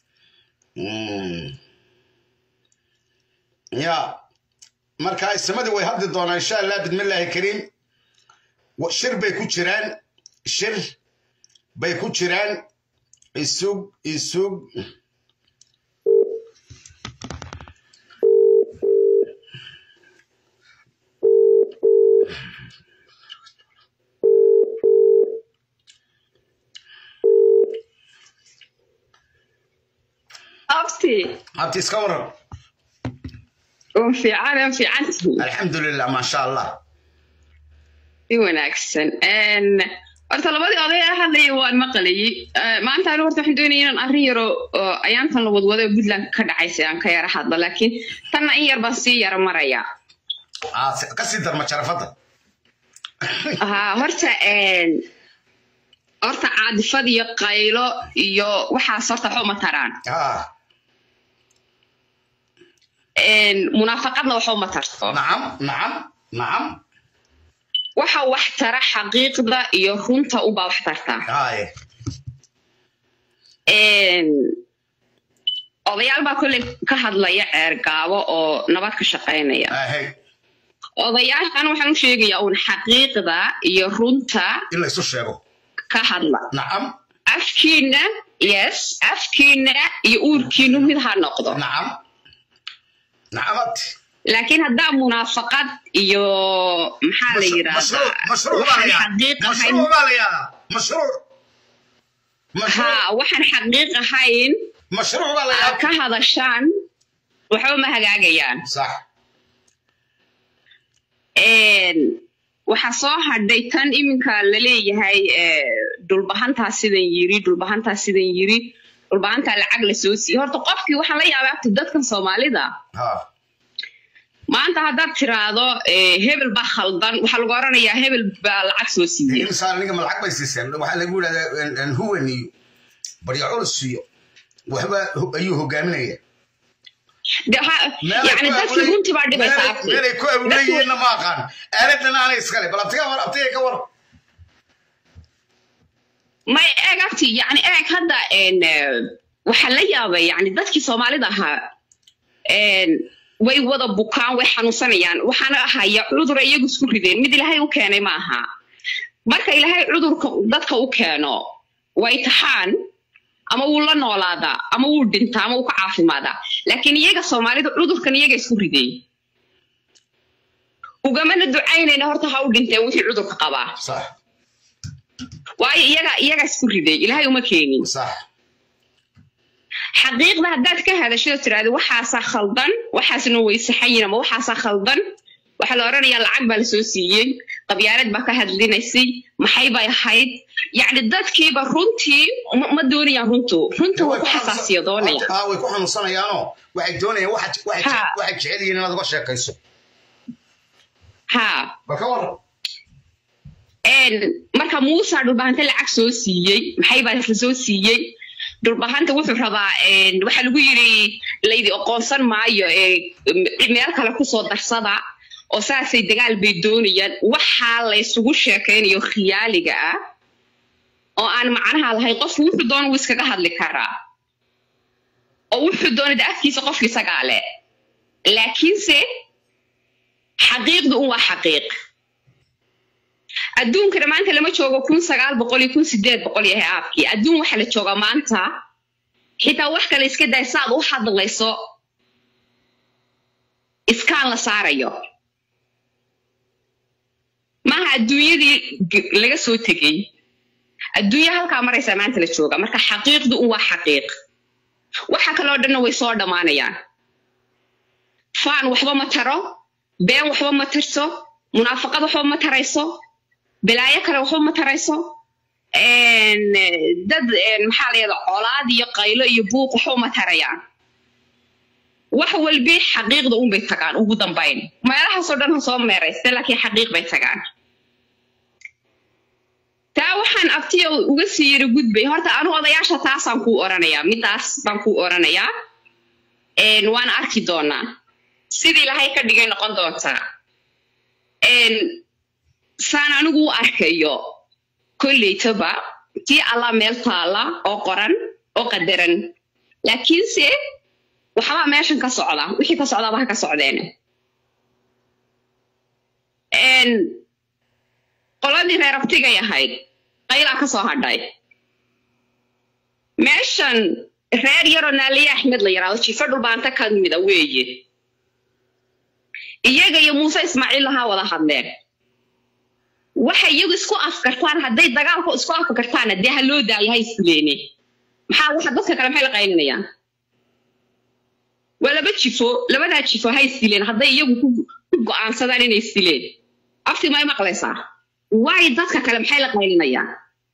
يا مركز السماد ويهدد دونا إن شاء الله بسم الله الكريم وشر بيكون شران شر bay ku jiraan isug isug أبتي أبتي سكورة وفي عالم في عنتي الحمد لله ما شاء الله وناكسن ان horta labadii oday ah hadlay waan maqlay maanta aan horta waxaan doonayay inaan arrin yaro ayaantan la wadwado Puntland ka dhacaysa aan ka yara hadla laakiin tan in yar baan sii yara maraya ah ka sii darma sharafada aha horta een horta caadifad iyo qaylo iyo waxa horta xuma taraan ah een munaafaqadna waxa uma tarto nacam nacam nacam waxa wax tara xaqiiqda iyo runta u baa wax tarta haye een odayaal baa kulli ka hadlaya ceergaabo oo nabad ka shaqeynaya haye odayaashan waxaan u sheegayaa un xaqiiqda iyo runta in la isu sheego ka hadla nacam afkiina yes afkiina iyo uurkiinu mid ha noqdo nacam nacamat laakiin haddaa munaafaqad iyo maxaa la yiraahdaa mashruuc mashruuc baalaya mashruuc ha waxaan xaqiiq ahayn mashruuc baalaya ka hadashaan waxba ma hagaagayaan sax een waxa soo hadhay tan iminka la leeyahay dhulbahantaa sidan yiri dhulbahantaa sidan yiri dhulbahantaa lacag la soo siiyay horta qofkii waxa la yaabaa dadkan Soomaalida ha maanta haddaad tiraahdo hebel baa khaldan waxa lagu oranayaa hebel baa lacag soo siiyay insaan niga lacag bay siiseen waxa lagu yiraahdaa huwani bariyo culsiyo waxba ayuu hogaaminaya يعني dadka runtii baa dhibaysaa meelay ku awleeyeen ma aqaan aaladana aanay iskale bal abtiga war abtiga ka war ما أعرفتي يعني أعرف هذا إن وحلا يابا يعني ذاتك سومالي ده إن ويوضع بكان وحنوسنا يعني وحنا هاي عذر يجوز كل ذي مثل هاي وكانه معها مركا إلى هاي عذر ذاتك وكانه ويتحان أما ولا نولادا أما ودين تام وكعاف ماذا لكن يجا سومالي ده عذر كان يجا كل ذي ugamana ducaynayna horta ha u dhintee wixii cudurka qabaa صح waayo iyaga iyaga isku riday ilaahay uma keenin صح xaqiiqda haddaad ka hadasho tiraahdo waxaasa khaldan waxaasna way saxayeen ama waxaasa khaldan waxa la oranayaa lacag baa la soo siiyay qabyaalad baa ka hadlinaysay maxay bay ahayd yani dadkiiba runtii ma doonayaan runtu runtu waa ku xasaasiyo doonaya aa way ku xanuunsanayaano waxay doonayaan waxa waxa waxa jecel yihiin inaad uga sheekayso ha baka war een marka Muuse dhulbaanta lacag soo siiyay maxay baa la soo siiyay dhulbaanta wuxuu rabaa een waxa lagu yiri laydi aqoonsan maayo ee meel kale ku soo darsada oo saasay dagaal bay doonayaan waxa la isugu sheekaynayo khiyaaliga ah oo aan macnaha lahayn qof wuxuu doon uu iskaga hadli karaa oo wuxuu doonay afkiisa qofkiisa gaale laakiin se xaqiiqdu waa xaqiiq adduunka maanta lama joogo kun sagaal boqol iyo kun sideed boqol yahay aafkii adduun waxa la jooga maanta xitaa wax kale iska day saad u hadlayso iskaan la saarayo maaha adduunyadii laga soo tegay adduunya halkaa maraysa maanta la jooga marka xaqiiqdu waa xaqiiq waxa kale oo dhan way soo dhamaanayaan faan waxba ma taro been waxba ma tirso munaafaqad waxba ma tarayso bilaayo kale waxba ma tarayso een dad maxaa la yiraahdaa colaad iyo qaylo iyo buuq waxba ma tarayaan wax walba xaqiiqda uun bay tagaan ugu dambayn meelahaas oo dhan soo meeraysta laakiin xaqiiq bay tagaan taa waxaan abtiyo uga sii yiri gudbay horta anu odayaasha taasaan ku oranayaa midaas baan ku oranayaa een waan arki doonaa sidii ilaahay ka dhigay noqon doontaa een saan anigu arkayo kulleeytaba tii alla meel taala oo qoran oo qadaran laakiin se waxba meeshan ka socda wixii ka socda baa ka socdeen een qoladii reer abtiga yahay qayla ka soo hadhay meeshan reer yaro naaliye Axmed la yiraahdo jifa dhulbaanta ka mid ah weeye iyaga iyo Muuse Ismaaciil laha wada hadleen waxa iyagu isku afkartaan haday dagaalku isku afkartaan hadii loo daayahay isleene maxaa waxa dadka kale maxay la qaylinayaan wala bajifo labada jifo hay isleen haday iyagu ku go'aansadaan inay isleen afti ma maqlaysaa way dadka kale maxay la qaylinayaan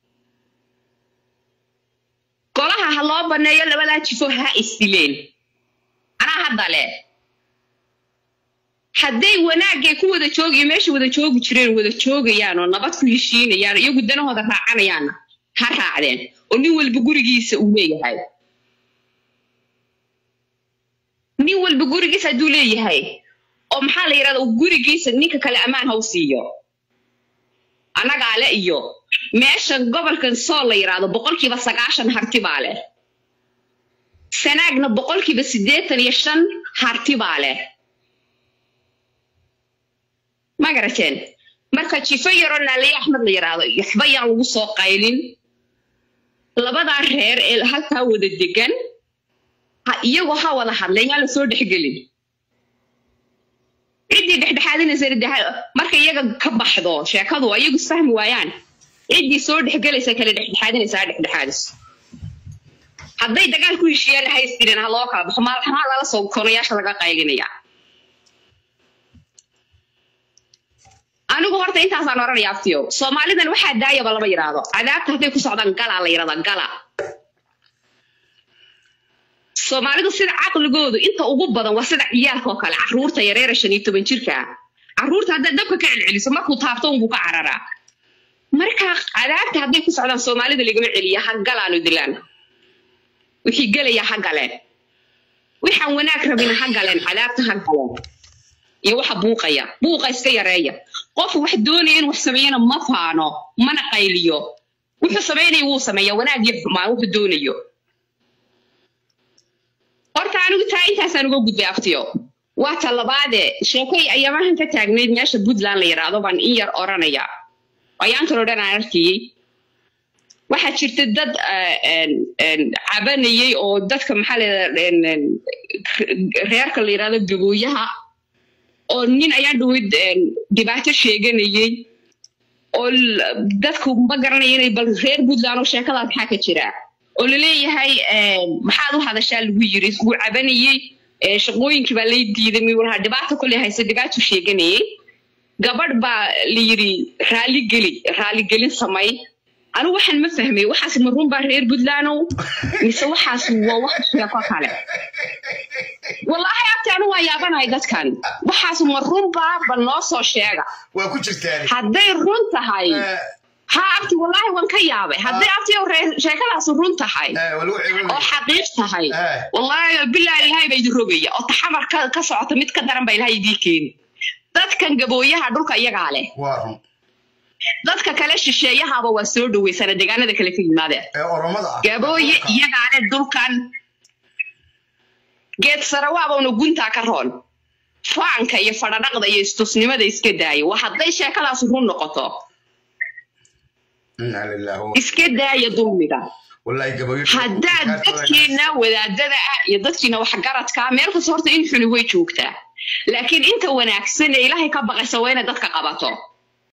golaha ha loo baneeyo labada jifo ha isleen ana hadda le haday wanaagay ku wada joogi meesha wada joogi jireen wada joogayaan oo nabad ku heshiinayaan iyagu danahooda raacanayaan ha raacdeen oo nin walba gurigiisa uu leeyahay nin walba gurigiisa uu leeyahay oo maxaa la yiraahdaa gurigiisa ninka kale amaan ha u siiyo anaga ale iyo meeshan gobolkan soo la yiraahdo boqolkiiba sagaashan harti baa leh sanaagna boqolkiiba siddeetan iyo shan harti baa leh ma garateen marka jifa yaro naaliye Axmed la yiraahdo yaxba yaan lagu soo qaylin labada reer ee halka wada degan ha iyagu ha wada hadlayaan la soo dhixgelin cidii dhexdhexaadinaysa marka iyaga ka baxdo sheekadu iyagu fahmi waayaan cidii soo dhexgelaysa kala dhexdhexaadinaysa dhexdhexaadis haday dagaal ku heshiiyaan haystireen ha loo kala baxo maalmaha la soo konayaasha laga qaylinaya anigu horta intaas aan oranayaa aftiyo Soomaalidan waxa daayaba laba yiraahdo cadaabta haday ku socdaan gala la yiraahdo gala Soomaalidu sida aqligoodu inta ugu badan waa sida ciyaalka oo kale caruurta yareer shan iyo toban jirka caruurta hadda dabka ka celceliso markuu taabto uu ka carara marka cadaabta haday ku socdaan Soomaalida laga celiya ha galaan u dilaan wixii galaya ha galeen waxaan wanaag rabin ha galeen cadaabta ha galeen iyo waxa buuqaya buuqa iska yareeya qof wax doonaya in wax sameeyana ma faano mana qayliyo wuxuu sameeyay wuu sameeyaa wanaag iyo xumaan wuxuu doonayo horta anigu taa intaas aan uga gudbay aftiyo waa talabaade sheekay ayamahan ka taagneed meesha Puntland la yiraahdo baan in yar oranaya ayaan tiro dhan arkiyay waxa jirta dad een een cabanayay oo dadka maxaa la reerka la yiraahdo gabooyaha oo nin ayaan dhawid dhibaato sheeganayay oo dadku ma garanayeen bal reer Puntland oo sheekadaas maxaa ka jira oo la leeyahay maxaad u hadashaa lagu yiri isku cabanayay shaqooyinkii baa lay diiday mi walaha dhibaato kale haysa dhibaato sheeganayay gabadh baa la yiri raali gali raali galin samay anu waxaan ma fahmay waxaas ma run baa reer Puntland mise waxaas waa wax sheeko kale wallahi abti anu waa yaabanahay dadkan waxaas ma run baa bal noo soo sheega waa ku jirtaan hadday run tahay ha abti wallahi waan ka yaabay hadday abti sheekadaas run tahay oo xaqiiq tahay wallahi billahi ilaahay bay rogaya oo taxamar ka socota mid ka daran bay ilaahay diikeen dadkan gabooyaha dhulka iyaga leh waa run dadka kale shisheeyahaaba waa soo dhaweysana deegaanada kale ka yimaadeen ee oromada gabooye iyaga leh dhulkan geed sarawaaba una gunta ka roon faanka iyo fadhaqda iyo istusnimada iska daayo waxa hadday sheekadaas run noqoto inna lillahi iska daayo dulmiga wallahi gabooye hadda dadkeena wadaadada iyo dadkiina wax garadka meel ka soo horta in xuni way joogtaa laakiin inta wanaagsan ee ilaahay ka baqaysa waa inay dadka qabato